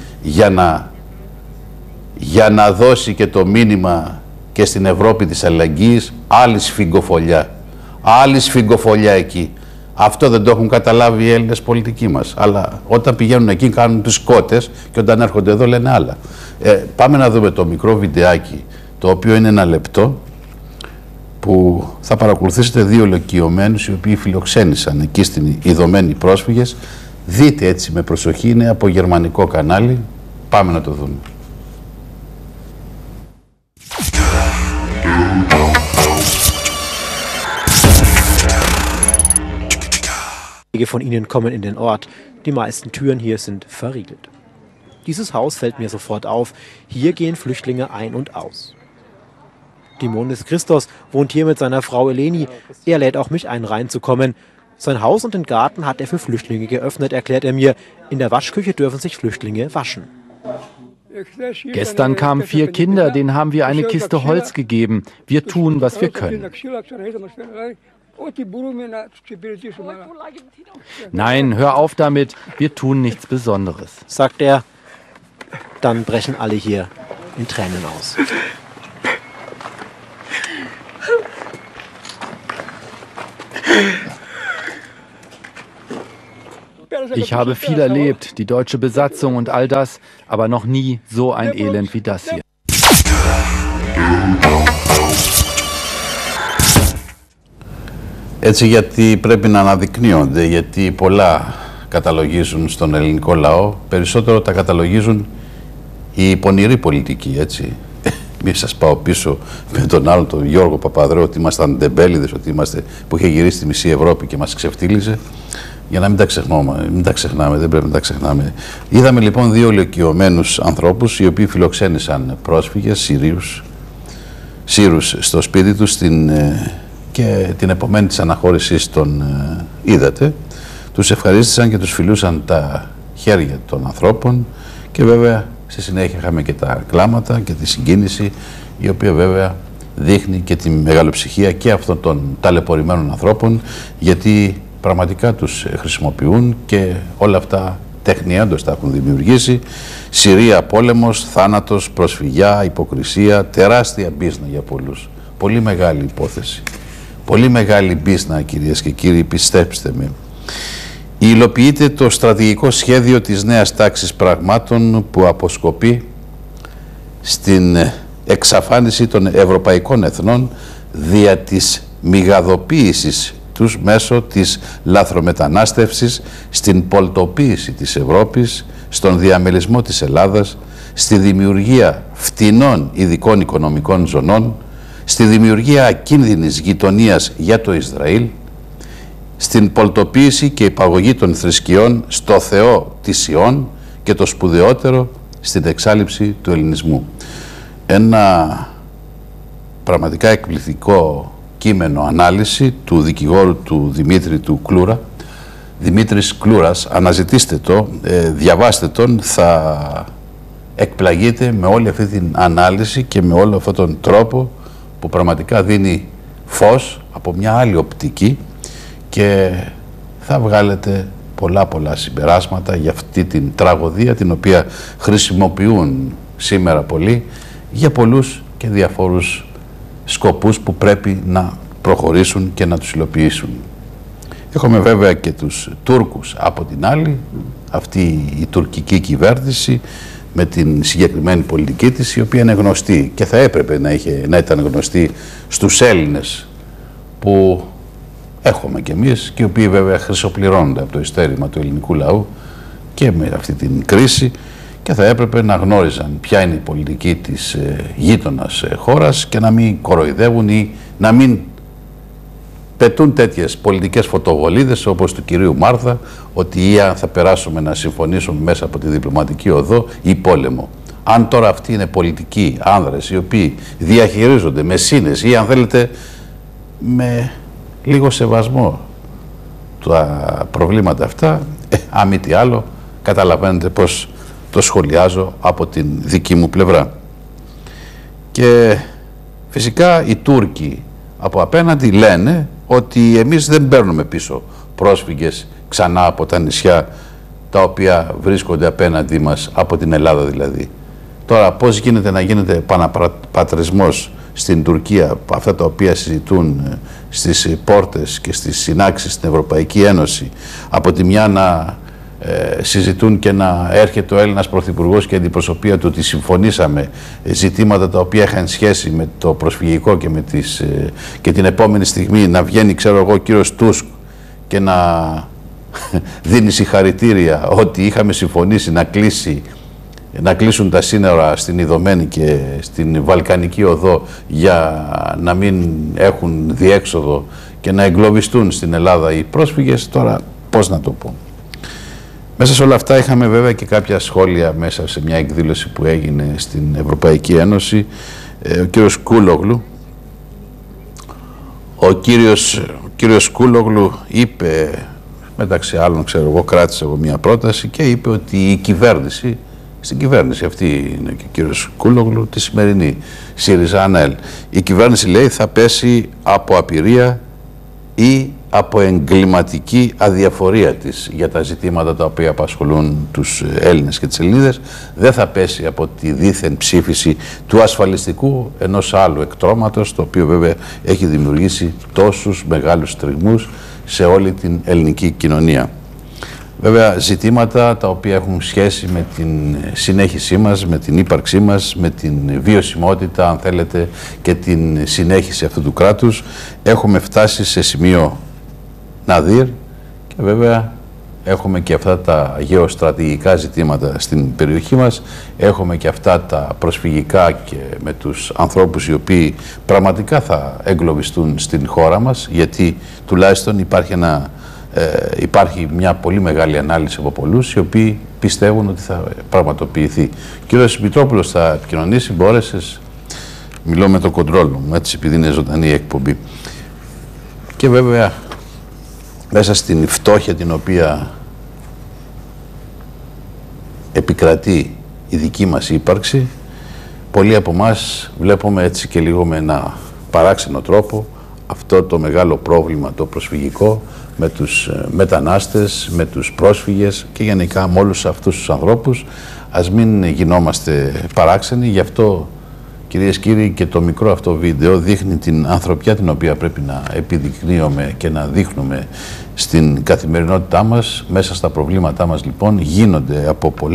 [SPEAKER 2] για να δώσει και το μήνυμα και στην Ευρώπη της αλληλεγγύης, άλλη σφιγγοφολιά. Άλλη σφιγγοφολιά εκεί. Αυτό δεν το έχουν καταλάβει οι Έλληνες πολιτικοί μας. Αλλά όταν πηγαίνουν εκεί κάνουν τους κότες και όταν έρχονται εδώ λένε άλλα. Πάμε να δούμε το μικρό βιντεάκι, το οποίο είναι 1 λεπτό που θα παρακολουθήσετε δύο ηλικιωμένους οι οποίοι φιλοξένησαν εκεί στην ειδωμένη πρόσφυγες. Δείτε έτσι με προσοχή, είναι από γερμανικό κανάλι. Πάμε να το δούμε.
[SPEAKER 4] Einige von ihnen kommen in den Ort. Die meisten Türen hier sind verriegelt. Dieses Haus fällt mir sofort auf. Hier gehen Flüchtlinge ein und aus. Dimonis Christos wohnt hier mit seiner Frau Eleni. Er lädt auch mich ein, reinzukommen. Sein Haus und den Garten hat er für Flüchtlinge geöffnet, erklärt er mir. In der Waschküche dürfen sich Flüchtlinge waschen.
[SPEAKER 5] Gestern kamen 4 Kinder, denen haben wir eine Kiste Holz gegeben. Wir tun, was wir können. Nein, hör auf damit, wir tun nichts Besonderes,
[SPEAKER 4] sagt er. Dann brechen alle hier in Tränen aus.
[SPEAKER 5] Ich habe viel erlebt, die deutsche Besatzung und all das, aber noch nie so ein Elend wie das hier.
[SPEAKER 2] Έτσι, γιατί πρέπει να αναδεικνύονται, γιατί πολλά καταλογίζουν στον ελληνικό λαό, περισσότερο τα καταλογίζουν οι πονηροί πολιτικοί, έτσι. Μη σας πάω πίσω με τον άλλο, τον Γιώργο Παπαδρέου, ότι ήμασταν ντεμπέληδες, ότι είμαστε, που είχε γυρίσει στη μισή Ευρώπη και μας ξεφτύλιζε, για να μην τα ξεχνάμε, δεν πρέπει να τα ξεχνάμε. Είδαμε λοιπόν δύο ηλικιωμένους ανθρώπους, οι οποίοι φιλοξένησαν πρόσφυγες, Σύρους στο σπίτι τους, και την επομένη της αναχώρησης τον είδατε. Τους ευχαρίστησαν και τους φιλούσαν τα χέρια των ανθρώπων και βέβαια στη συνέχεια είχαμε και τα κλάματα και τη συγκίνηση, η οποία βέβαια δείχνει και τη μεγαλοψυχία και αυτών των ταλαιπωρημένων ανθρώπων, γιατί πραγματικά τους χρησιμοποιούν και όλα αυτά τεχνιέντος τα έχουν δημιουργήσει. Συρία, πόλεμος, θάνατος, προσφυγιά, υποκρισία, τεράστια μπίζνα για πολλούς. Πολύ μεγάλη υπόθεση. Πολύ μεγάλη μπίζνα, κυρίες και κύριοι, πιστέψτε με. Υλοποιείται το στρατηγικό σχέδιο της νέας τάξης πραγμάτων που αποσκοπεί στην εξαφάνιση των ευρωπαϊκών εθνών δια της μηγαδοποίησης τους μέσω της λαθρομετανάστευσης, στην πολτοποίηση της Ευρώπης, στον διαμελισμό της Ελλάδας, στη δημιουργία φτηνών ειδικών οικονομικών ζωνών, στη δημιουργία ακίνδυνης γειτονίας για το Ισραήλ, στην πολτοποίηση και υπαγωγή των θρησκειών στο Θεό της Ιών και το σπουδαιότερο στην εξάλειψη του ελληνισμού. Ένα πραγματικά εκπληκτικό κείμενο ανάλυση του δικηγόρου του Δημήτρη του Κλούρα. Δημήτρης Κλούρας, αναζητήστε το, διαβάστε τον, θα εκπλαγείτε με όλη αυτή την ανάλυση και με όλο αυτόν τον τρόπο που πραγματικά δίνει φως από μια άλλη οπτική και θα βγάλετε πολλά συμπεράσματα για αυτή την τραγωδία, την οποία χρησιμοποιούν σήμερα πολλοί για πολλούς και διαφόρους σκοπούς που πρέπει να προχωρήσουν και να τους υλοποιήσουν. Έχουμε βέβαια και τους Τούρκους από την άλλη, αυτή η τουρκική κυβέρνηση με την συγκεκριμένη πολιτική της, η οποία είναι γνωστή και θα έπρεπε να ήταν γνωστή στους Έλληνες που έχουμε κι εμείς και οι οποίοι βέβαια χρυσοπληρώνονται από το ειστέρημα του ελληνικού λαού και με αυτή την κρίση, και θα έπρεπε να γνώριζαν ποια είναι η πολιτική της γείτονας χώρας και να μην κοροϊδεύουν ή να μην πετούν τέτοιες πολιτικές φωτοβολίδες όπως του κυρίου Μάρθα, ότι ή αν θα περάσουμε να συμφωνήσουμε μέσα από τη διπλωματική οδό ή πόλεμο. Αν τώρα αυτοί είναι πολιτικοί άνδρες οι οποίοι διαχειρίζονται με σύνεση ή αν θέλετε με λίγο σεβασμό τα προβλήματα αυτά, αν μη τι άλλο, καταλαβαίνετε πως το σχολιάζω από την δική μου πλευρά. Και φυσικά οι Τούρκοι από απέναντι λένε ότι εμείς δεν παίρνουμε πίσω πρόσφυγες ξανά από τα νησιά τα οποία βρίσκονται απέναντί μας, από την Ελλάδα δηλαδή. Τώρα πώς γίνεται να γίνεται επαναπατρισμός στην Τουρκία, αυτά τα οποία συζητούν στις πόρτες και στις συνάξεις στην Ευρωπαϊκή Ένωση, από τη μια να συζητούν και να έρχεται ο Έλληνας Πρωθυπουργός και η αντιπροσωπεία του ότι συμφωνήσαμε ζητήματα τα οποία είχαν σχέση με το προσφυγικό και την επόμενη στιγμή να βγαίνει, ξέρω εγώ, ο κύριος Τούσκ και να δίνει συγχαρητήρια ότι είχαμε συμφωνήσει να κλείσουν τα σύνορα στην Ιδωμένη και στην Βαλκανική οδό για να μην έχουν διέξοδο και να εγκλωβιστούν στην Ελλάδα οι πρόσφυγες. Τώρα πώς να το πω. Μέσα σε όλα αυτά είχαμε βέβαια και κάποια σχόλια μέσα σε μια εκδήλωση που έγινε στην Ευρωπαϊκή Ένωση. Ο κύριος Κούλογλου, ο κύριος Κούλογλου είπε, μεταξύ άλλων, ξέρω εγώ, κράτησε εγώ μια πρόταση και είπε ότι η κυβέρνηση, στην κυβέρνηση αυτή είναι και ο κύριος Κούλογλου, τη σημερινή ΣΥΡΙΖΑ-ΑΝΕΛ, η κυβέρνηση, λέει, θα πέσει από απειρία ή από εγκληματική αδιαφορία της για τα ζητήματα τα οποία απασχολούν τους Έλληνες και τις Ελληνίδες. Δεν θα πέσει από τη δίθεν ψήφιση του ασφαλιστικού ενός άλλου εκτρώματος, το οποίο βέβαια έχει δημιουργήσει τόσους μεγάλους τριγμούς σε όλη την ελληνική κοινωνία. Βέβαια ζητήματα τα οποία έχουν σχέση με την συνέχισή μας, με την ύπαρξή μας, με την βιωσιμότητα, αν θέλετε, και την συνέχιση αυτού του κράτους. Έχουμε φτάσει σε σημείο ναδύρ και βέβαια έχουμε και αυτά τα γεωστρατηγικά ζητήματα στην περιοχή μας, έχουμε και αυτά τα προσφυγικά και με τους ανθρώπους οι οποίοι πραγματικά θα εγκλωβιστούν στην χώρα μας, γιατί τουλάχιστον υπάρχει μια πολύ μεγάλη ανάλυση από πολλούς οι οποίοι πιστεύουν ότι θα πραγματοποιηθεί. Ο κύριος Μητρόπουλος θα επικοινωνήσει, μπόρεσες, μιλώ με το κοντρόλ μου, έτσι, επειδή είναι ζωντανή η εκπομπή. Και βέβαια μέσα στην φτώχεια την οποία επικρατεί η δική μας ύπαρξη, πολλοί από εμάς βλέπουμε έτσι και λίγο με ένα παράξενο τρόπο αυτό το μεγάλο πρόβλημα το προσφυγικό, με τους μετανάστες, με τους πρόσφυγες και γενικά με όλους αυτούς τους ανθρώπους. Ας μην γινόμαστε παράξενοι, γι' αυτό, κυρίες και κύριοι, και το μικρό αυτό βίντεο δείχνει την ανθρωπιά την οποία πρέπει να επιδεικνύουμε και να δείχνουμε στην καθημερινότητά μας. Μέσα στα προβλήματά μας λοιπόν γίνονται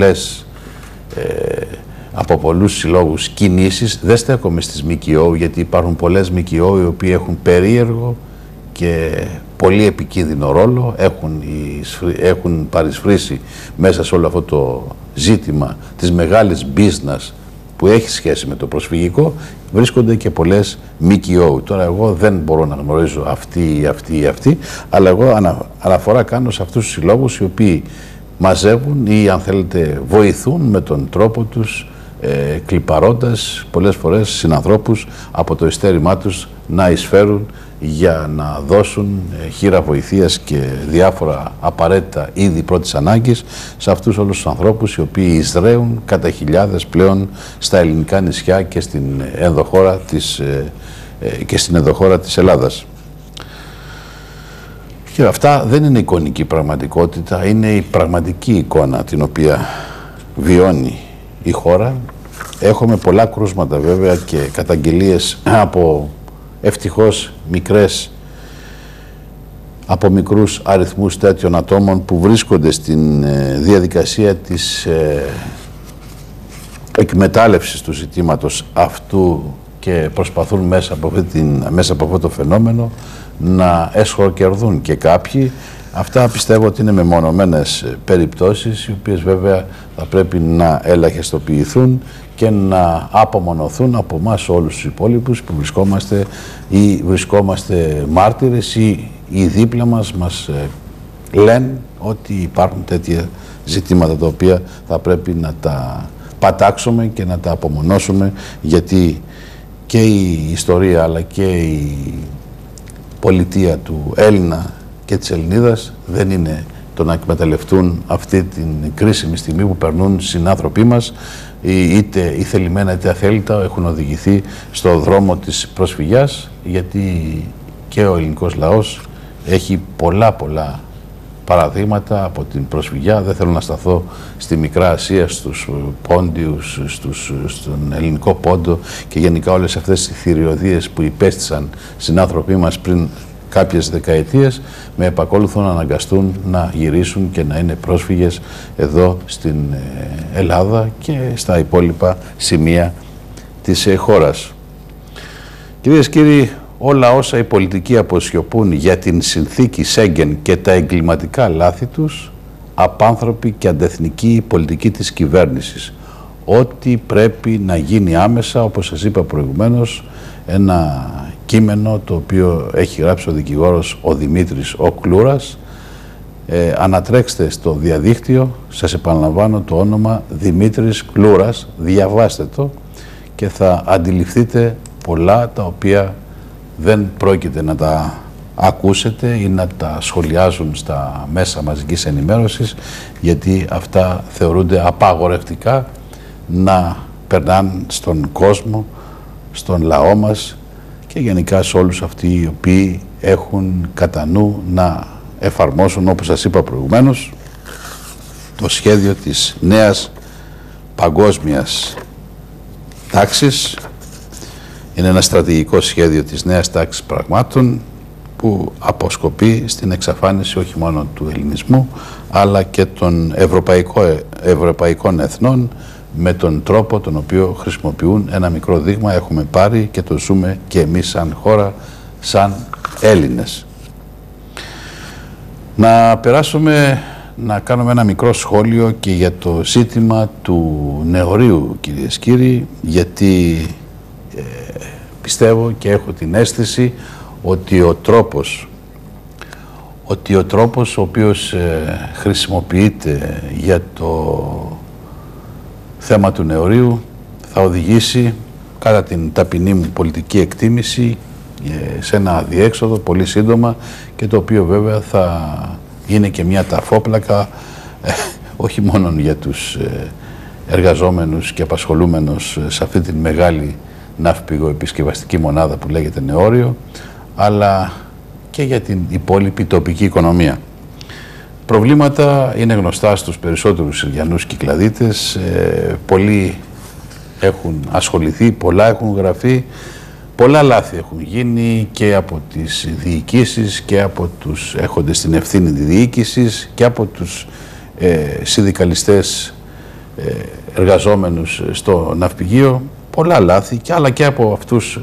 [SPEAKER 2] από πολλούς συλλόγους κινήσεις. Δεν στέκομαι στις ΜΚΟ, γιατί υπάρχουν πολλές ΜΚΟ οι οποίοι έχουν περίεργο και πολύ επικίνδυνο ρόλο, έχουν παρισφρήσει μέσα σε όλο αυτό το ζήτημα της μεγάλης business που έχει σχέση με το προσφυγικό. Βρίσκονται και πολλές ΜΚΟ. Τώρα εγώ δεν μπορώ να γνωρίζω αυτή, αλλά εγώ αναφορά κάνω σε αυτούς τους συλλόγους οι οποίοι μαζεύουν ή, αν θέλετε, βοηθούν με τον τρόπο τους, κλιπαρώντας πολλές φορές συνανθρώπους από το ειστέρημά τους να εισφέρουν για να δώσουν χείρα βοηθείας και διάφορα απαραίτητα είδη πρώτης ανάγκης σε αυτούς όλους τους ανθρώπους οι οποίοι εισραίουν κατά χιλιάδες πλέον στα ελληνικά νησιά και στην ενδοχώρα της Ελλάδας. Και αυτά δεν είναι εικονική πραγματικότητα, είναι η πραγματική εικόνα την οποία βιώνει η χώρα. Έχουμε πολλά κρούσματα βέβαια και καταγγελίες από ευτυχώς από μικρούς αριθμούς τέτοιων ατόμων που βρίσκονται στην διαδικασία της εκμετάλλευσης του ζητήματος αυτού και προσπαθούν μέσα από αυτό το φαινόμενο να εσχοκερδούν και κάποιοι. Αυτά πιστεύω ότι είναι μεμονωμένες περιπτώσεις, οι οποίες βέβαια θα πρέπει να ελαχιστοποιηθούν και να απομονωθούν από εμάς όλους τους υπόλοιπους που βρισκόμαστε μάρτυρες ή δίπλα μας λένε ότι υπάρχουν τέτοια ζητήματα τα οποία θα πρέπει να τα πατάξουμε και να τα απομονώσουμε, γιατί και η ιστορία αλλά και η πολιτεία του Έλληνα και της Ελληνίδας δεν είναι το να εκμεταλλευτούν αυτή την κρίσιμη στιγμή που περνούν συνάνθρωποι μας, είτε θελημένα είτε αθέλητα έχουν οδηγηθεί στο δρόμο της προσφυγιάς, γιατί και ο ελληνικός λαός έχει πολλά παραδείγματα από την προσφυγιά. Δεν θέλω να σταθώ στη Μικρά Ασία, στους Πόντιους, στον ελληνικό Πόντο και γενικά όλες αυτές τις θηριωδίες που υπέστησαν συνάνθρωποι μας πριν κάποιες δεκαετίες, με επακόλουθο να αναγκαστούν να γυρίσουν και να είναι πρόσφυγες εδώ στην Ελλάδα και στα υπόλοιπα σημεία της χώρας. Κυρίες και κύριοι, όλα όσα οι πολιτικοί αποσιωπούν για την συνθήκη Σέγγεν και τα εγκληματικά λάθη τους, απάνθρωπη και αντεθνική πολιτική της κυβέρνησης. Ό,τι πρέπει να γίνει άμεσα, όπως σας είπα προηγουμένως, ένα κείμενο το οποίο έχει γράψει ο δικηγόρος ο Δημήτρης ο Κλούρας. Ανατρέξτε στο διαδίκτυο, σας επαναλαμβάνω το όνομα Δημήτρης Κλούρας, διαβάστε το και θα αντιληφθείτε πολλά τα οποία δεν πρόκειται να τα ακούσετε ή να τα σχολιάζουν στα μέσα μαζικής ενημέρωσης, γιατί αυτά θεωρούνται απαγορευτικά να περνάνε στον κόσμο, στον λαό μας και γενικά σε όλους αυτοί οι οποίοι έχουν κατά νου να εφαρμόσουν, όπως σας είπα προηγουμένως, το σχέδιο της νέας παγκόσμιας τάξης. Είναι ένα στρατηγικό σχέδιο της νέας τάξης πραγμάτων που αποσκοπεί στην εξαφάνιση όχι μόνο του ελληνισμού αλλά και των ευρωπαϊκών εθνών με τον τρόπο τον οποίο χρησιμοποιούν ένα μικρό δείγμα έχουμε πάρει και το ζούμε και εμείς σαν χώρα, σαν Έλληνες. Να περάσουμε να κάνουμε ένα μικρό σχόλιο και για το ζήτημα του νεορείου, κυρίες και κύριοι, γιατί πιστεύω και έχω την αίσθηση ότι ο τρόπος ο οποίος χρησιμοποιείται για το θέμα του νεορείου θα οδηγήσει, κατά την ταπεινή μου πολιτική εκτίμηση, σε ένα αδιέξοδο πολύ σύντομα, και το οποίο βέβαια θα είναι και μια ταφόπλακα όχι μόνο για τους εργαζόμενους και απασχολούμενους σε αυτή τη μεγάλη ναύπηγο επισκευαστική μονάδα που λέγεται νεόριο, αλλά και για την υπόλοιπη τοπική οικονομία. Προβλήματα είναι γνωστά στους περισσότερους Συριανούς κυκλαδίτες, πολλοί έχουν ασχοληθεί, πολλά έχουν γραφεί, πολλά λάθη έχουν γίνει και από τις διοικήσεις και από τους έχοντες την ευθύνη της διοίκησης και από τους συνδικαλιστές εργαζόμενους στο ναυπηγείο, πολλά λάθη, αλλά και από αυτούς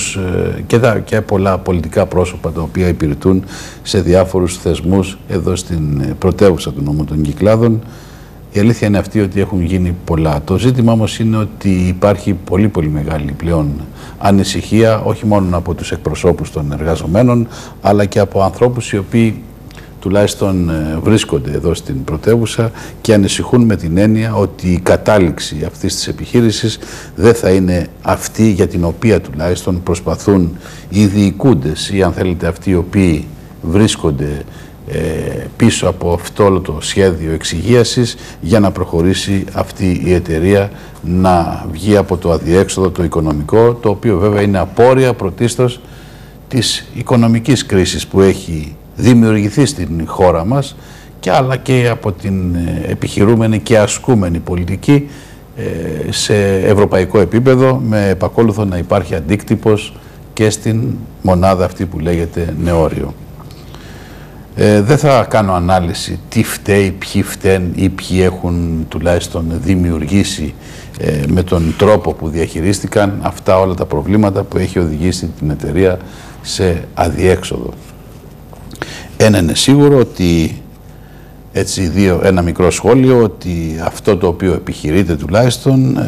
[SPEAKER 2] και πολλά πολιτικά πρόσωπα τα οποία υπηρετούν σε διάφορους θεσμούς εδώ στην πρωτεύουσα του νομού των Κυκλάδων. Η αλήθεια είναι αυτή ότι έχουν γίνει πολλά. Το ζήτημα όμως είναι ότι υπάρχει πολύ μεγάλη πλέον ανησυχία, όχι μόνο από τους εκπροσώπους των εργαζομένων, αλλά και από ανθρώπους οι οποίοι τουλάχιστον βρίσκονται εδώ στην πρωτεύουσα και ανησυχούν με την έννοια ότι η κατάληξη αυτής της επιχείρησης δεν θα είναι αυτή για την οποία τουλάχιστον προσπαθούν οι διοικούντες ή αν θέλετε αυτοί οι οποίοι βρίσκονται πίσω από αυτό όλο το σχέδιο εξυγίασης για να προχωρήσει αυτή η εταιρεία να βγει από το αδιέξοδο το οικονομικό, το οποίο βέβαια είναι απόρρια πρωτίστως της οικονομικής κρίσης που έχει δημιουργηθεί στην χώρα μας και αλλά και από την επιχειρούμενη και ασκούμενη πολιτική σε ευρωπαϊκό επίπεδο, με επακόλουθο να υπάρχει αντίκτυπος και στην μονάδα αυτή που λέγεται νεόριο. Δεν θα κάνω ανάλυση τι φταίει, ποιοι φταίνουν ή ποιοι έχουν τουλάχιστον δημιουργήσει με τον τρόπο που διαχειρίστηκαν αυτά όλα τα προβλήματα που έχει οδηγήσει την εταιρεία σε αδιέξοδο. Ένα είναι σίγουρο ότι, έτσι ένα μικρό σχόλιο, ότι αυτό το οποίο επιχειρείται τουλάχιστον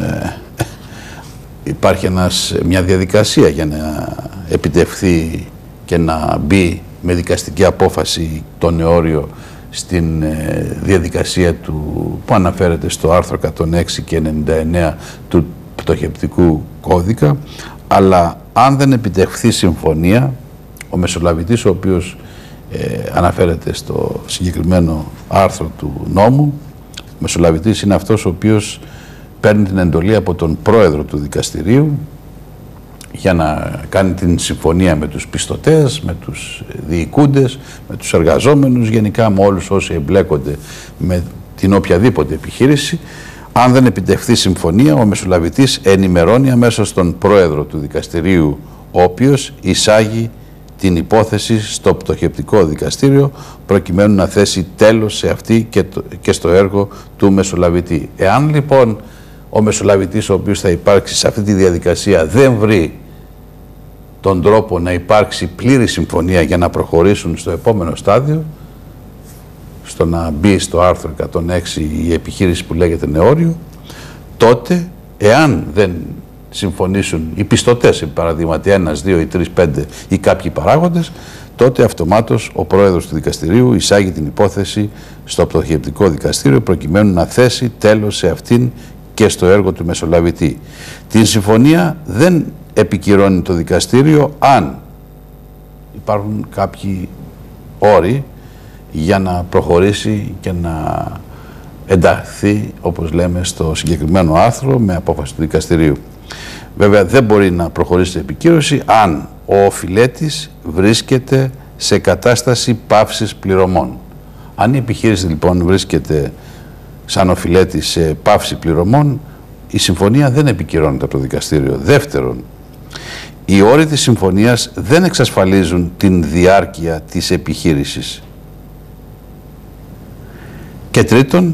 [SPEAKER 2] υπάρχει μια διαδικασία για να επιτευχθεί και να μπει με δικαστική απόφαση το νεόριο στην διαδικασία που αναφέρεται στο άρθρο 106 και 99 του πτωχευτικού κώδικα, αλλά αν δεν επιτευχθεί συμφωνία, ο μεσολαβητής ο οποίος αναφέρεται στο συγκεκριμένο άρθρο του νόμου, ο μεσολαβητής είναι αυτός ο οποίος παίρνει την εντολή από τον πρόεδρο του δικαστηρίου για να κάνει την συμφωνία με τους πιστωτές, με τους διοικούντες, με τους εργαζόμενους, γενικά με όλους όσοι εμπλέκονται με την οποιαδήποτε επιχείρηση. Αν δεν επιτευχθεί συμφωνία, ο μεσολαβητής ενημερώνει αμέσως τον πρόεδρο του δικαστηρίου, ο οποίος εισάγει την υπόθεση στο πτωχευτικό δικαστήριο προκειμένου να θέσει τέλος σε αυτή και στο έργο του μεσολαβητή. Εάν λοιπόν ο μεσολαβητής ο οποίος θα υπάρξει σε αυτή τη διαδικασία δεν βρει τον τρόπο να υπάρξει πλήρη συμφωνία για να προχωρήσουν στο επόμενο στάδιο, στο να μπει στο άρθρο 106 η επιχείρηση που λέγεται νεόριο, τότε εάν δεν συμφωνήσουν οι πιστωτές, παραδείγματι 1, 2 ή 3, 5 ή κάποιοι παράγοντες, τότε αυτομάτως ο πρόεδρος του δικαστηρίου εισάγει την υπόθεση στο πτωχευτικό δικαστήριο προκειμένου να θέσει τέλος σε αυτήν και στο έργο του μεσολαβητή. Την συμφωνία δεν επικυρώνει το δικαστήριο αν υπάρχουν κάποιοι όροι για να προχωρήσει και να ενταχθεί, όπως λέμε, στο συγκεκριμένο άρθρο με απόφαση του δικαστηρίου. Βέβαια δεν μπορεί να προχωρήσει στην επικύρωση αν ο οφειλέτης βρίσκεται σε κατάσταση πάυσης πληρωμών. Αν η επιχείρηση λοιπόν βρίσκεται σαν οφειλέτη σε πάυση πληρωμών, η συμφωνία δεν επικυρώνεται από το δικαστήριο. Δεύτερον, οι όροι της συμφωνίας δεν εξασφαλίζουν την διάρκεια της επιχείρησης. Και τρίτον,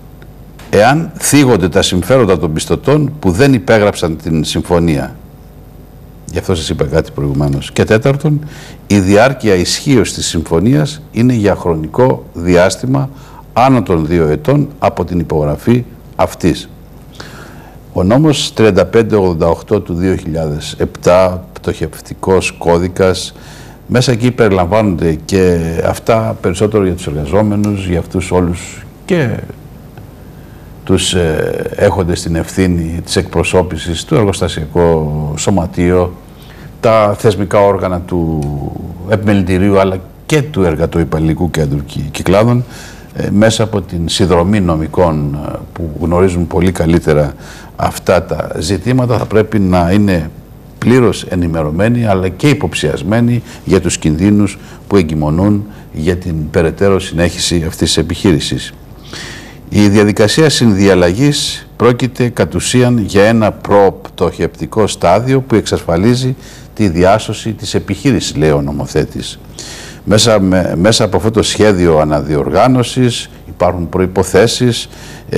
[SPEAKER 2] εάν θίγονται τα συμφέροντα των πιστωτών που δεν υπέγραψαν την συμφωνία. Γι' αυτό σας είπα κάτι προηγουμένως. Και τέταρτον, η διάρκεια ισχύως της συμφωνίας είναι για χρονικό διάστημα άνω των 2 ετών από την υπογραφή αυτής. Ο νόμος 3588 του 2007, πτωχευτικός κώδικας, μέσα εκεί περιλαμβάνονται και αυτά περισσότερο για τους εργαζόμενους, για αυτούς όλους και τους έχοντες την ευθύνη της εκπροσώπησης, το εργοστασιακό σωματείο, τα θεσμικά όργανα του επιμελητηρίου αλλά και του εργατοϊπαλληλικού κέντρου Κυκλάδων, μέσα από την συνδρομή νομικών που γνωρίζουν πολύ καλύτερα αυτά τα ζητήματα, θα πρέπει να είναι πλήρως ενημερωμένοι αλλά και υποψιασμένοι για τους κινδύνους που εγκυμονούν για την περαιτέρω συνέχιση αυτής της επιχείρησης. Η διαδικασία συνδιαλλαγής πρόκειται κατ' ουσίαν για ένα προπτωχευτικό στάδιο που εξασφαλίζει τη διάσωση της επιχείρησης, λέει ο νομοθέτης. Μέσα από αυτό το σχέδιο αναδιοργάνωσης υπάρχουν προϋποθέσεις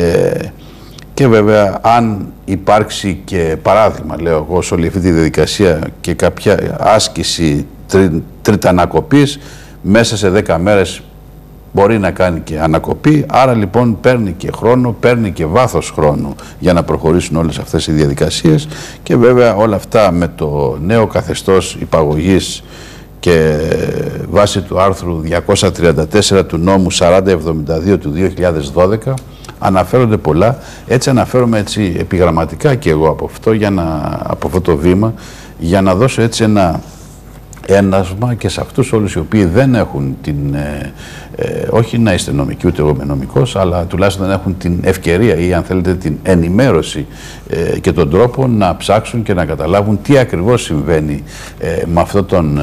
[SPEAKER 2] και βέβαια αν υπάρξει και παράδειγμα, λέω εγώ, σε όλη αυτή τη διαδικασία και κάποια άσκηση τριτανακοπής, μέσα σε 10 μέρες μπορεί να κάνει και ανακοπή, άρα λοιπόν παίρνει και χρόνο, παίρνει και βάθος χρόνου για να προχωρήσουν όλες αυτές οι διαδικασίες και βέβαια όλα αυτά με το νέο καθεστώς υπαγωγής και βάσει του άρθρου 234 του νόμου 4072 του 2012 αναφέρονται πολλά. Έτσι αναφέρομαι έτσι επιγραμματικά και εγώ από αυτό το βήμα για να δώσω έτσι ένα ένασμα και σε αυτούς όλους οι οποίοι δεν έχουν την, όχι να είστε νομικοί ούτε εγώ είμαι νομικός, αλλά τουλάχιστον δεν έχουν την ευκαιρία ή αν θέλετε την ενημέρωση και τον τρόπο να ψάξουν και να καταλάβουν τι ακριβώς συμβαίνει με αυτόν τον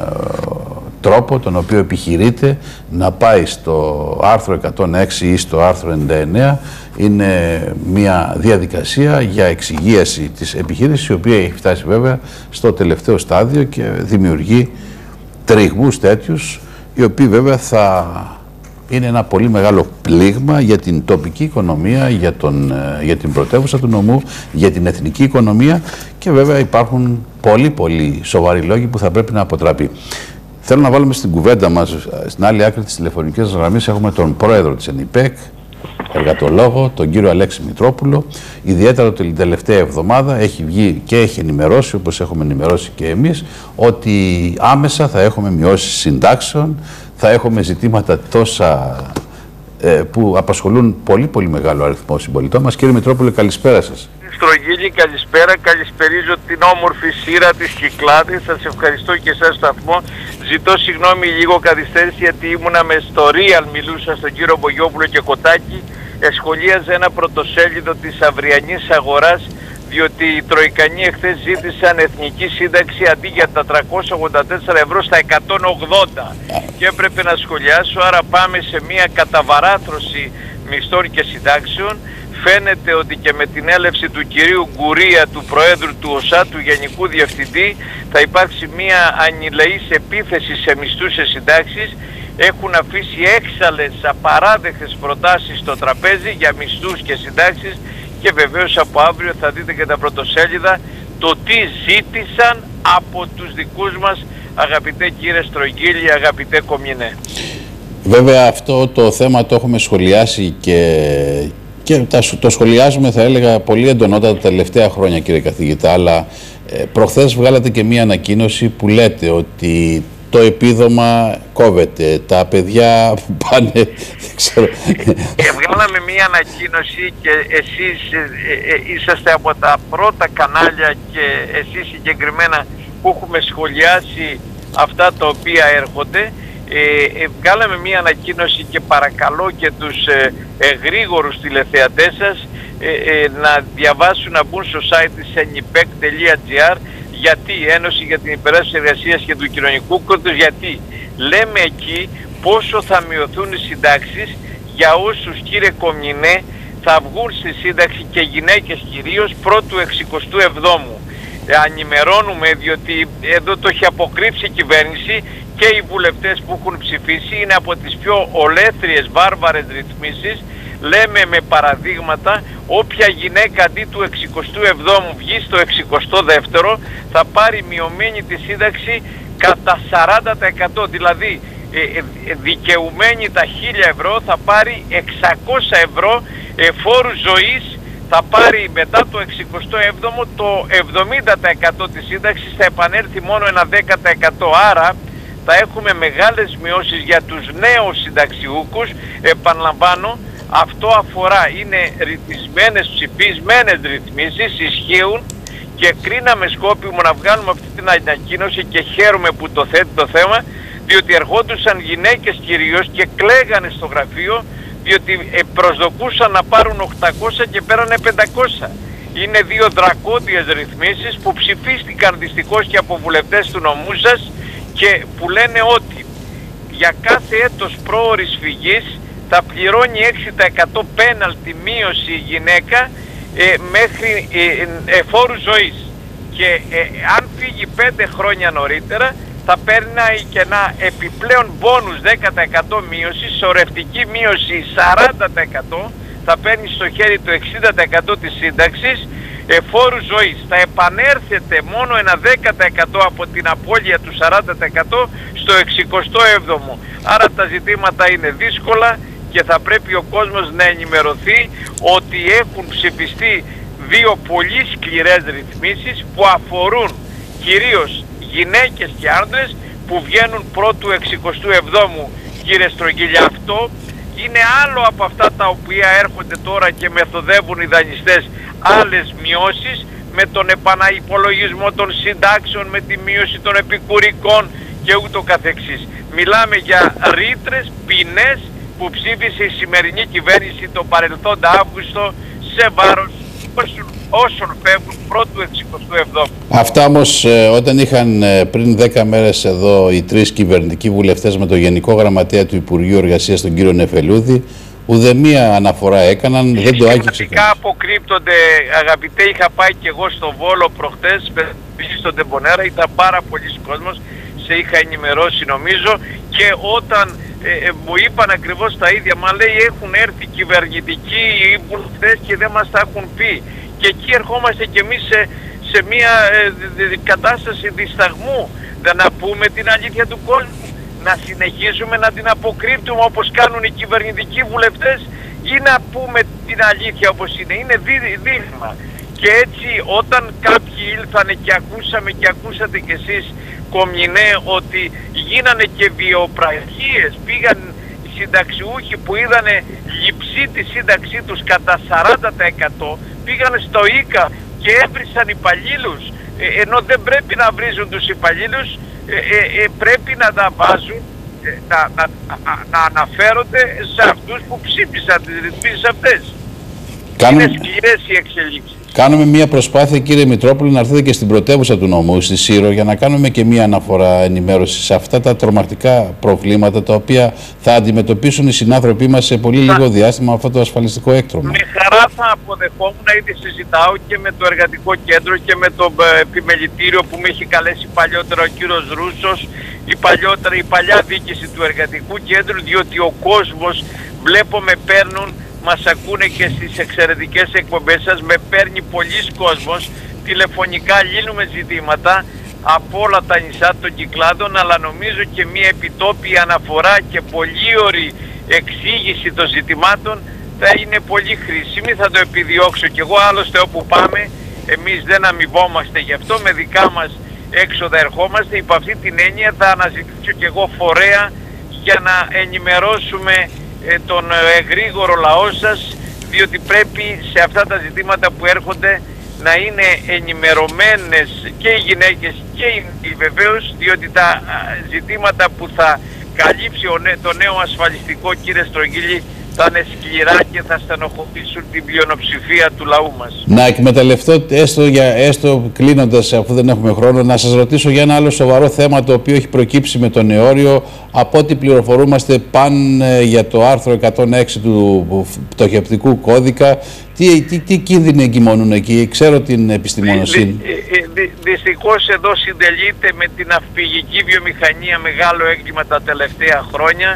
[SPEAKER 2] τρόπο τον οποίο επιχειρείται να πάει στο άρθρο 106 ή στο άρθρο 99. Είναι μια διαδικασία για εξυγίαση της επιχείρησης, η οποία έχει φτάσει βέβαια στο τελευταίο στάδιο και δημιουργεί τριγμούς τέτοιους, οι οποίοι βέβαια θα είναι ένα πολύ μεγάλο πλήγμα για την τοπική οικονομία, για την πρωτεύουσα του νομού, για την εθνική οικονομία και βέβαια υπάρχουν πολύ σοβαροί λόγοι που θα πρέπει να αποτραπεί. Θέλω να βάλουμε στην κουβέντα μας, στην άλλη άκρη της τηλεφωνικής γραμμής, έχουμε τον πρόεδρο της ΕΝΙΠΕΚ, εργατολόγο, τον κύριο Αλέξη Μητρόπουλο. Ιδιαίτερα την τελευταία εβδομάδα έχει βγει και έχει ενημερώσει, όπως έχουμε ενημερώσει και εμείς, ότι άμεσα θα έχουμε μειώσεις συντάξεων, θα έχουμε ζητήματα τόσα που απασχολούν πολύ μεγάλο αριθμό συμπολιτών μας. Κύριε Μητρόπουλο, καλησπέρα σας.
[SPEAKER 6] Στρογγύλη, καλησπέρα. Καλησπερίζω την όμορφη σειρά της Κυκλάδης. Σας ευχαριστώ και εσάς σταθμό. Ζητώ συγγνώμη λίγο καθυστέρηση γιατί ήμουνα στο Real, μιλούσα στον κύριο Μπογιόπουλο και Κοτάκη. Εσχολίαζε ένα πρωτοσέλιδο της αυριανής αγοράς, διότι οι Τροικανοί εχθές ζήτησαν εθνική σύνταξη αντί για τα 384 ευρώ στα 180 και έπρεπε να σχολιάσω, άρα πάμε σε μια καταβαράθρωση μισθών και συντάξεων. φαίνεται ότι και με την έλευση του κυρίου Γκουρία, του Προέδρου του ΟΣΑ, του Γενικού Διευθυντή, θα υπάρξει μια ανηλεής επίθεση σε μισθούς, σε συντάξεις. Έχουν αφήσει έξαλλες, απαράδεκτες προτάσεις στο τραπέζι για μισθούς και συντάξεις και βεβαίως από αύριο θα δείτε και τα πρωτοσέλιδα το τι ζήτησαν από τους δικούς μας, αγαπητέ κύριε Στρογγύλη, αγαπητέ Κομινέ.
[SPEAKER 2] Βέβαια αυτό το θέμα το έχουμε σχολιάσει και το σχολιάζουμε, θα έλεγα, πολύ εντονότατα τα τελευταία χρόνια, κύριε καθηγητά, αλλά προχθές βγάλατε και μία ανακοίνωση που λέτε ότι το επίδομα κόβεται, τα παιδιά πάνε, δεν ξέρω.
[SPEAKER 6] Βγάλαμε μία ανακοίνωση και εσείς είσαστε από τα πρώτα κανάλια και εσείς συγκεκριμένα που έχουμε σχολιάσει αυτά τα οποία έρχονται. Βγάλαμε μία ανακοίνωση και παρακαλώ και τους γρήγορους τηλεθεατές σας να διαβάσουν, να μπουν στο site της enipec.gr. Γιατί η Ένωση για την Υπεράσπιση Εργασίας και του Κοινωνικού Κράτους, γιατί λέμε εκεί πόσο θα μειωθούν οι συντάξεις για όσους, κύριε Κομινέ, θα βγουν στη σύνταξη και γυναίκες κυρίως πρώτου 67ου. Ανημερώνουμε, διότι εδώ το έχει αποκρύψει η κυβέρνηση και οι βουλευτές που έχουν ψηφίσει, είναι από τις πιο ολέθριες βάρβαρες ρυθμίσεις. Λέμε με παραδείγματα, όποια γυναίκα αντί του 67ου βγει στο 62ο θα πάρει μειωμένη τη σύνταξη κατά 40%, δηλαδή δικαιουμένη τα 1.000 ευρώ θα πάρει 600 ευρώ φόρου ζωής, θα πάρει μετά το 67ο το 70% της σύνταξης, θα επανέλθει μόνο ένα 10%. Άρα θα έχουμε μεγάλες μειώσεις για τους νέους συνταξιούχους. Επαναλαμβάνω, αυτό αφορά, είναι ρυθμισμένες, ψηφισμένες ρυθμίσεις, ισχύουν και κρίναμε σκόπιμο να βγάλουμε αυτή την ανακοίνωση και χαίρομαι που το θέτει το θέμα, διότι ερχόντουσαν γυναίκες κυρίως και κλαίγανε στο γραφείο διότι προσδοκούσαν να πάρουν 800 και πέρανε 500. Είναι δύο δρακόντιες ρυθμίσεις που ψηφίστηκαν δυστυχώς και από βουλευτές του νομού σας και που λένε ότι για κάθε έτος πρόωρης φυγής θα πληρώνει 6% πέναλτι μείωση η γυναίκα μέχρι φόρου ζωής. Και αν φύγει 5 χρόνια νωρίτερα θα παίρνει και ένα επιπλέον μπόνους 10% μείωση, σωρευτική μείωση 40%, θα παίρνει στο χέρι το 60% της σύνταξης φόρου ζωής. Θα επανέρχεται μόνο ένα 10% από την απώλεια του 40% στο 67ο. Άρα τα ζητήματα είναι δύσκολα και θα πρέπει ο κόσμος να ενημερωθεί ότι έχουν ψηφιστεί δύο πολύ σκληρές ρυθμίσεις που αφορούν κυρίως γυναίκες και άντρες που βγαίνουν πρώτου 67ου, κύριε Στρογγύλη. Αυτό είναι άλλο από αυτά τα οποία έρχονται τώρα και μεθοδεύουν οι δανειστές άλλες μειώσεις με τον επαναυπολογισμό των συντάξεων, με τη μείωση των επικουρικών και ούτω καθεξής. Μιλάμε για ρήτρες, ποινές που ψήφισε η σημερινή κυβέρνηση το παρελθόντα Αύγουστο σε βάρος όσων φεύγουν πρώτου 67ου. Αυτά
[SPEAKER 2] όμως όταν είχαν πριν 10 μέρες εδώ οι τρεις κυβερνητικοί βουλευτές με το Γενικό Γραμματέα του Υπουργείου Εργασίας, τον κύριο Νεφελούδη, ουδέμια αναφορά έκαναν, δεν το άγγιξε.
[SPEAKER 6] Συστηματικά αποκρύπτονται, αγαπητέ, είχα πάει και εγώ στο Βόλο προχτές, στον Τεμπονέρα, ήταν πάρα πολλοί κόσμος, σε είχα ενημερώσει νομίζω, και όταν μου είπαν ακριβώς τα ίδια, μα λέει έχουν έρθει κυβερνητικοί βουλευτές και δεν μας τα έχουν πει. Και εκεί ερχόμαστε κι εμείς σε μια κατάσταση δισταγμού, να πούμε την αλήθεια του κόσμου, να συνεχίσουμε να την αποκρύπτουμε όπως κάνουν οι κυβερνητικοί βουλευτές ή να πούμε την αλήθεια όπως είναι. Είναι δίλημμα. Και έτσι όταν κάποιοι ήλθανε και ακούσαμε και ακούσατε κι εσείς, Κομινέ, ότι γίνανε και βιοπραγίες, πήγαν οι συνταξιούχοι που είδανε λειψή τη σύνταξή τους κατά 40%, πήγανε στο ΙΚΑ και έβρισαν υπαλλήλους, ενώ δεν πρέπει να βρίζουν τους υπαλλήλους, πρέπει να τα βάζουν, να αναφέρονται σε αυτούς που ψήφισαν τις ρυθμίσεις αυτές. Είναι σκληρές οι εξελίξεις.
[SPEAKER 2] Κάνουμε μια προσπάθεια, κύριε Μητρόπουλο, να έρθετε και στην πρωτεύουσα του νομού, στη Σύρο, για να κάνουμε και μια αναφορά ενημέρωση σε αυτά τα τρομακτικά προβλήματα τα οποία θα αντιμετωπίσουν οι συνάνθρωποι μας σε πολύ λίγο διάστημα αυτό το ασφαλιστικό έκτρωμα.
[SPEAKER 6] Με χαρά θα αποδεχόμουν, ήδη συζητάω και με το εργατικό κέντρο και με το επιμελητήριο που με έχει καλέσει παλιότερα ο κύριος Ρούσος, η παλιά διοίκηση του εργατικού κέντρου, διότι ο κόσμος, βλέπω, με παίρνουν, μας ακούνε και στις εξαιρετικές εκπομπές σας, με παίρνει πολλής κόσμος, τηλεφωνικά λύνουμε ζητήματα από όλα τα νησιά των Κυκλάδων, αλλά νομίζω και μια επιτόπια αναφορά και πολύωρη εξήγηση των ζητημάτων θα είναι πολύ χρήσιμη, θα το επιδιώξω κι εγώ, άλλωστε όπου πάμε εμείς δεν αμοιβόμαστε γι' αυτό, με δικά μας έξοδα ερχόμαστε, υπό αυτή την έννοια θα αναζητήσω κι εγώ φορέα για να ενημερώσουμε τον εγρήγορο λαό σας, διότι πρέπει σε αυτά τα ζητήματα που έρχονται να είναι ενημερωμένες και οι γυναίκες και οι βεβαίως, διότι τα ζητήματα που θα καλύψει το νέο ασφαλιστικό, κύριε Στρογγύλη, θα είναι σκληρά και θα στενοχωρήσουν την πλειονοψηφία του λαού μας. Να
[SPEAKER 2] εκμεταλλευτώ έστω κλείνοντας, αφού δεν έχουμε χρόνο, να σας ρωτήσω για ένα άλλο σοβαρό θέμα το οποίο έχει προκύψει με τον αιώριο. Από ό,τι πληροφορούμαστε για το άρθρο 106 του πτωχευτικού κώδικα, τι κίνδυνοι εγκυμονούν εκεί? Ξέρω την επιστημονοσύνη.
[SPEAKER 6] Δυστυχώς εδώ συντελείται με την ναυπηγική βιομηχανία μεγάλο έγκλημα τα τελευταία χρόνια.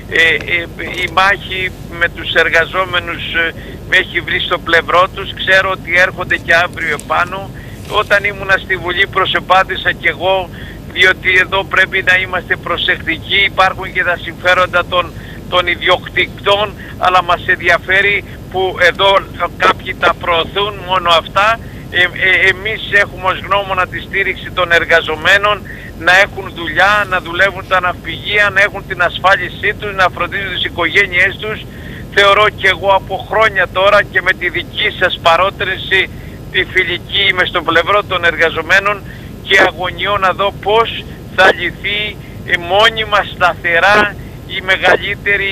[SPEAKER 6] Η μάχη με τους εργαζόμενους με έχει βρει στο πλευρό τους. Ξέρω ότι έρχονται και αύριο επάνω. Όταν ήμουνα στη Βουλή προσεπάτησα κι εγώ, διότι εδώ πρέπει να είμαστε προσεκτικοί. Υπάρχουν και τα συμφέροντα των ιδιοκτητών, αλλά μας ενδιαφέρει που εδώ κάποιοι τα προωθούν μόνο αυτά. Εμείς έχουμε ως γνώμονα τη στήριξη των εργαζομένων, να έχουν δουλειά, να δουλεύουν τα ναυπηγεία, να έχουν την ασφάλισή τους, να φροντίζουν τις οικογένειές τους. Θεωρώ και εγώ από χρόνια τώρα και με τη δική σας παρότρινση, τη φιλική, είμαι στο πλευρό των εργαζομένων και αγωνιώ να δω πώς θα λυθεί μόνιμα, σταθερά η μεγαλύτερη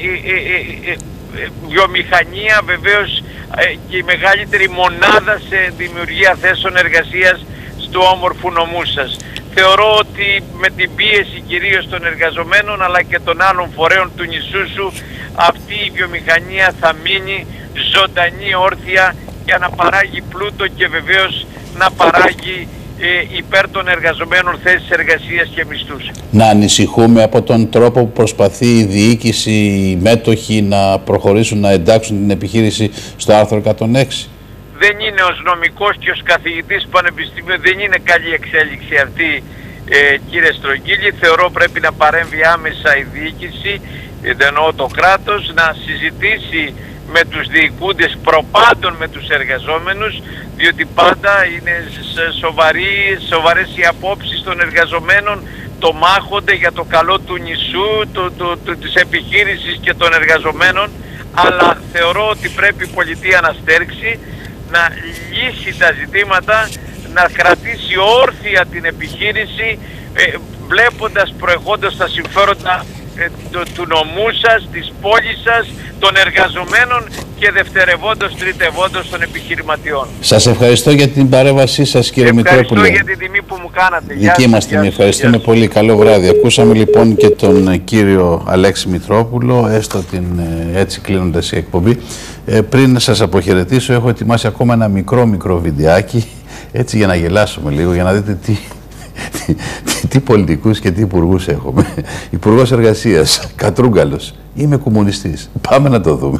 [SPEAKER 6] βιομηχανία, βεβαίως και η μεγαλύτερη μονάδα σε δημιουργία θέσεων εργασίας στο όμορφο νομού σας. Θεωρώ ότι με την πίεση κυρίως των εργαζομένων αλλά και των άλλων φορέων του νησού σου, αυτή η βιομηχανία θα μείνει ζωντανή, όρθια, για να παράγει πλούτο και βεβαίως να παράγει υπέρ των εργαζομένων θέσεις εργασίας και μισθούς. Να
[SPEAKER 2] ανησυχούμε από τον τρόπο που προσπαθεί η διοίκηση, οι μέτοχοι να προχωρήσουν, να εντάξουν την επιχείρηση στο άρθρο 106.
[SPEAKER 6] Δεν είναι ως νομικός και ως καθηγητής πανεπιστήμιου, δεν είναι καλή εξέλιξη αυτή, κύριε Στρογγύλη. Θεωρώ πρέπει να παρέμβει άμεσα η διοίκηση, εννοώ το κράτος, να συζητήσει με τους διοικούντες, προπάντων με τους εργαζόμενους, διότι πάντα είναι σοβαρές οι απόψεις των εργαζομένων, το μάχονται για το καλό του νησού, της επιχείρησης και των εργαζομένων, αλλά θεωρώ ότι πρέπει η πολιτεία να στέρξει, να λύσει τα ζητήματα, να κρατήσει όρθια την επιχείρηση, βλέποντας, προεχόντας τα συμφέροντα του νομού σας, της πόλης σας, των εργαζομένων και δευτερευόντως, τριτευόντως των επιχειρηματιών.
[SPEAKER 2] Σας ευχαριστώ για την παρέμβασή σας, κύριε Μητρόπουλε.
[SPEAKER 6] Ευχαριστώ για την τιμή που μου κάνατε.
[SPEAKER 2] Δική μας τιμή. Ευχαριστούμε πολύ. Καλό βράδυ. Ακούσαμε λοιπόν και τον κύριο Αλέξη Μητρόπουλο, έστω έτσι κλείνοντας η εκπομπή. Πριν σας αποχαιρετήσω, έχω ετοιμάσει ακόμα ένα μικρό βιντεάκι, έτσι για να γελάσουμε λίγο, για να δείτε τι πολιτικούς και τι υπουργούς έχουμε. Υπουργός Εργασίας, Κατρούγκαλος. Είμαι κομμουνιστής. Πάμε να το δούμε.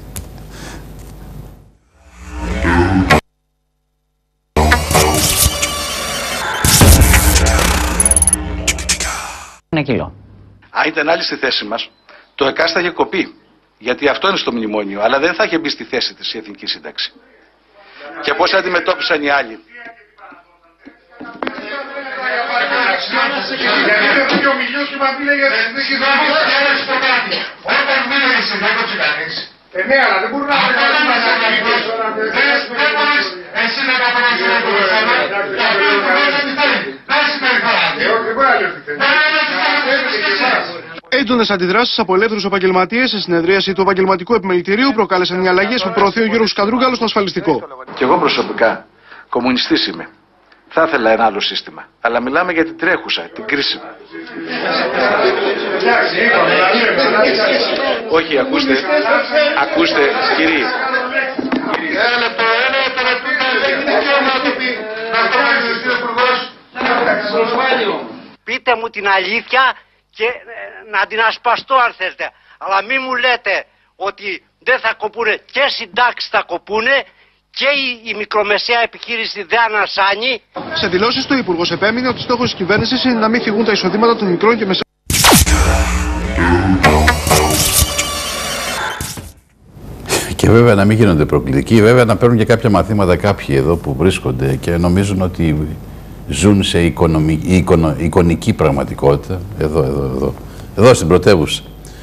[SPEAKER 7] Ένα κιλό.
[SPEAKER 8] Αν ήταν άλλοι στη θέση μας, το ΕΚΑΣ θα είχε κοπεί. Γιατί αυτό είναι στο μνημόνιο, αλλά δεν θα είχε μπει στη θέση της η Εθνική Σύνταξη. Και πώς αντιμετώπισαν οι άλλοι.
[SPEAKER 9] Ναι, αλλά δεν μπορούν να εσύ να καταλάβεις
[SPEAKER 7] Έντονες αντιδράσεις από ελεύθερους επαγγελματίες σε συνεδρίαση του επαγγελματικού επιμελητηρίου προκάλεσαν οι αλλαγές που προωθεί ο Γιώργος Καδρούγκαλος στο ασφαλιστικό.
[SPEAKER 8] Και εγώ προσωπικά κομμουνιστής είμαι. Θα ήθελα ένα άλλο σύστημα. Αλλά μιλάμε για την τρέχουσα, την κρίσιμη. Όχι, ακούστε, κύριοι.
[SPEAKER 10] Πείτε μου την αλήθεια και να την ασπαστώ αν θέλετε. Αλλά μην μου λέτε ότι δεν θα κοπούνε και συντάξεις θα κοπούνε και η μικρομεσαία επιχείρηση δεν ανασάνει.
[SPEAKER 7] Σε δηλώσεις του, ο Υπουργός επέμεινε ότι στόχος της κυβέρνησης είναι να μην φυγούν τα εισοδήματα των μικρών και μεσαίων.
[SPEAKER 2] Και βέβαια να μην γίνονται προκλητικοί, βέβαια να παίρνουν και κάποια μαθήματα κάποιοι εδώ που βρίσκονται και νομίζουν ότι ζουν σε εικονική πραγματικότητα, εδώ στην πρωτεύουσα.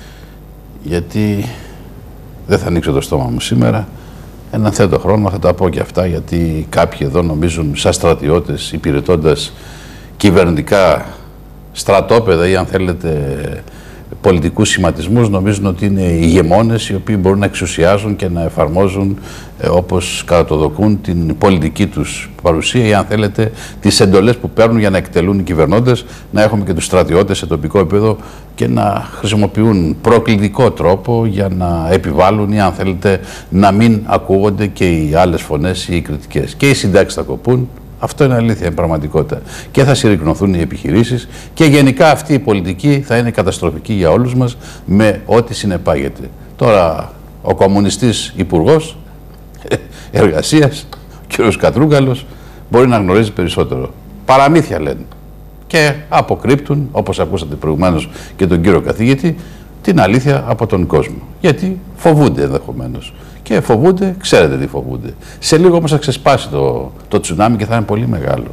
[SPEAKER 2] Γιατί δεν θα ανοίξω το στόμα μου σήμερα, έναν θέτω χρόνο θα τα πω και αυτά, γιατί κάποιοι εδώ νομίζουν σαν στρατιώτες υπηρετώντας κυβερνητικά στρατόπεδα ή αν θέλετε πολιτικούς σχηματισμούς, νομίζουν ότι είναι ηγεμόνες οι οποίοι μπορούν να εξουσιάζουν και να εφαρμόζουν όπως κατατοδοκούν την πολιτική τους παρουσία ή αν θέλετε τις εντολές που παίρνουν για να εκτελούν οι κυβερνώντες, να έχουμε και τους στρατιώτες σε τοπικό επίπεδο και να χρησιμοποιούν προκλητικό τρόπο για να επιβάλλουν ή αν θέλετε να μην ακούγονται και οι άλλες φωνές ή οι κριτικές. Και οι συντάξεις θα κοπούν. Αυτό είναι αλήθεια, είναι πραγματικότητα. Και θα συρρικνωθούν οι επιχειρήσεις και γενικά αυτή η πολιτική θα είναι καταστροφική για όλους μας με ό,τι συνεπάγεται. Τώρα ο κομμουνιστής υπουργός εργασίας, ο κ. Καδρούγκαλος, μπορεί να γνωρίζει περισσότερο. Παραμύθια λένε και αποκρύπτουν, όπως ακούσατε προηγουμένως και τον κύριο καθηγητή, την αλήθεια από τον κόσμο. Γιατί φοβούνται ενδεχομένως. Και φοβούνται, ξέρετε τι φοβούνται. Σε λίγο όμως θα ξεσπάσει το τσουνάμι και θα είναι πολύ μεγάλο.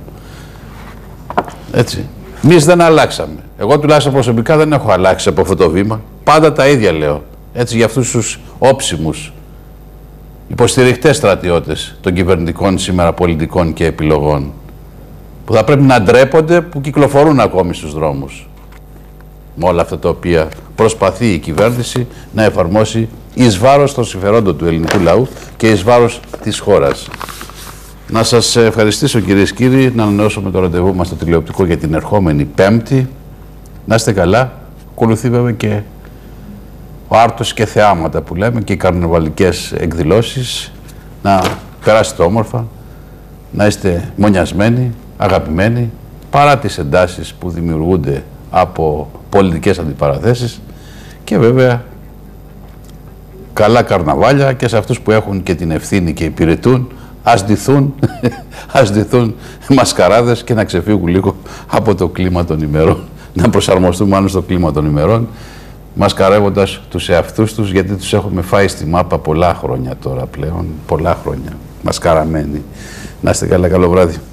[SPEAKER 2] Έτσι. Εμείς δεν αλλάξαμε. Εγώ τουλάχιστον προσωπικά δεν έχω αλλάξει από αυτό το βήμα. Πάντα τα ίδια λέω. Έτσι για αυτούς τους όψιμους υποστηριχτές στρατιώτες των κυβερνητικών σήμερα πολιτικών και επιλογών. Που θα πρέπει να ντρέπονται που κυκλοφορούν ακόμη στους δρόμους. Με όλα αυτά τα οποία προσπαθεί η κυβέρνηση να εφαρμόσει εις βάρος των συμφερόντων του ελληνικού λαού και εις βάρος της χώρας. Να σας ευχαριστήσω κυρίες και κύριοι, να ανανεώσουμε το ραντεβού μας στο τηλεοπτικό για την ερχόμενη Πέμπτη. Να είστε καλά. Ακολουθεί βέβαια και ο άρτος και θεάματα που λέμε και οι καρναβαλικές εκδηλώσεις. Να περάσετε όμορφα, να είστε μονιασμένοι, αγαπημένοι, παρά τις εντάσεις που δημιουργούνται από πολιτικές αντιπαραθέσεις και βέβαια καλά καρναβάλια και σε αυτούς που έχουν και την ευθύνη και υπηρετούν, ας ντυθούν μασκαράδες και να ξεφύγουν λίγο από το κλίμα των ημερών, να προσαρμοστούν μάλλον στο κλίμα των ημερών, μασκαρεύοντας τους εαυτούς τους, γιατί τους έχουμε φάει στη μάπα πολλά χρόνια τώρα πλέον, πολλά χρόνια, μασκαραμένοι. Να είστε καλά, καλό βράδυ.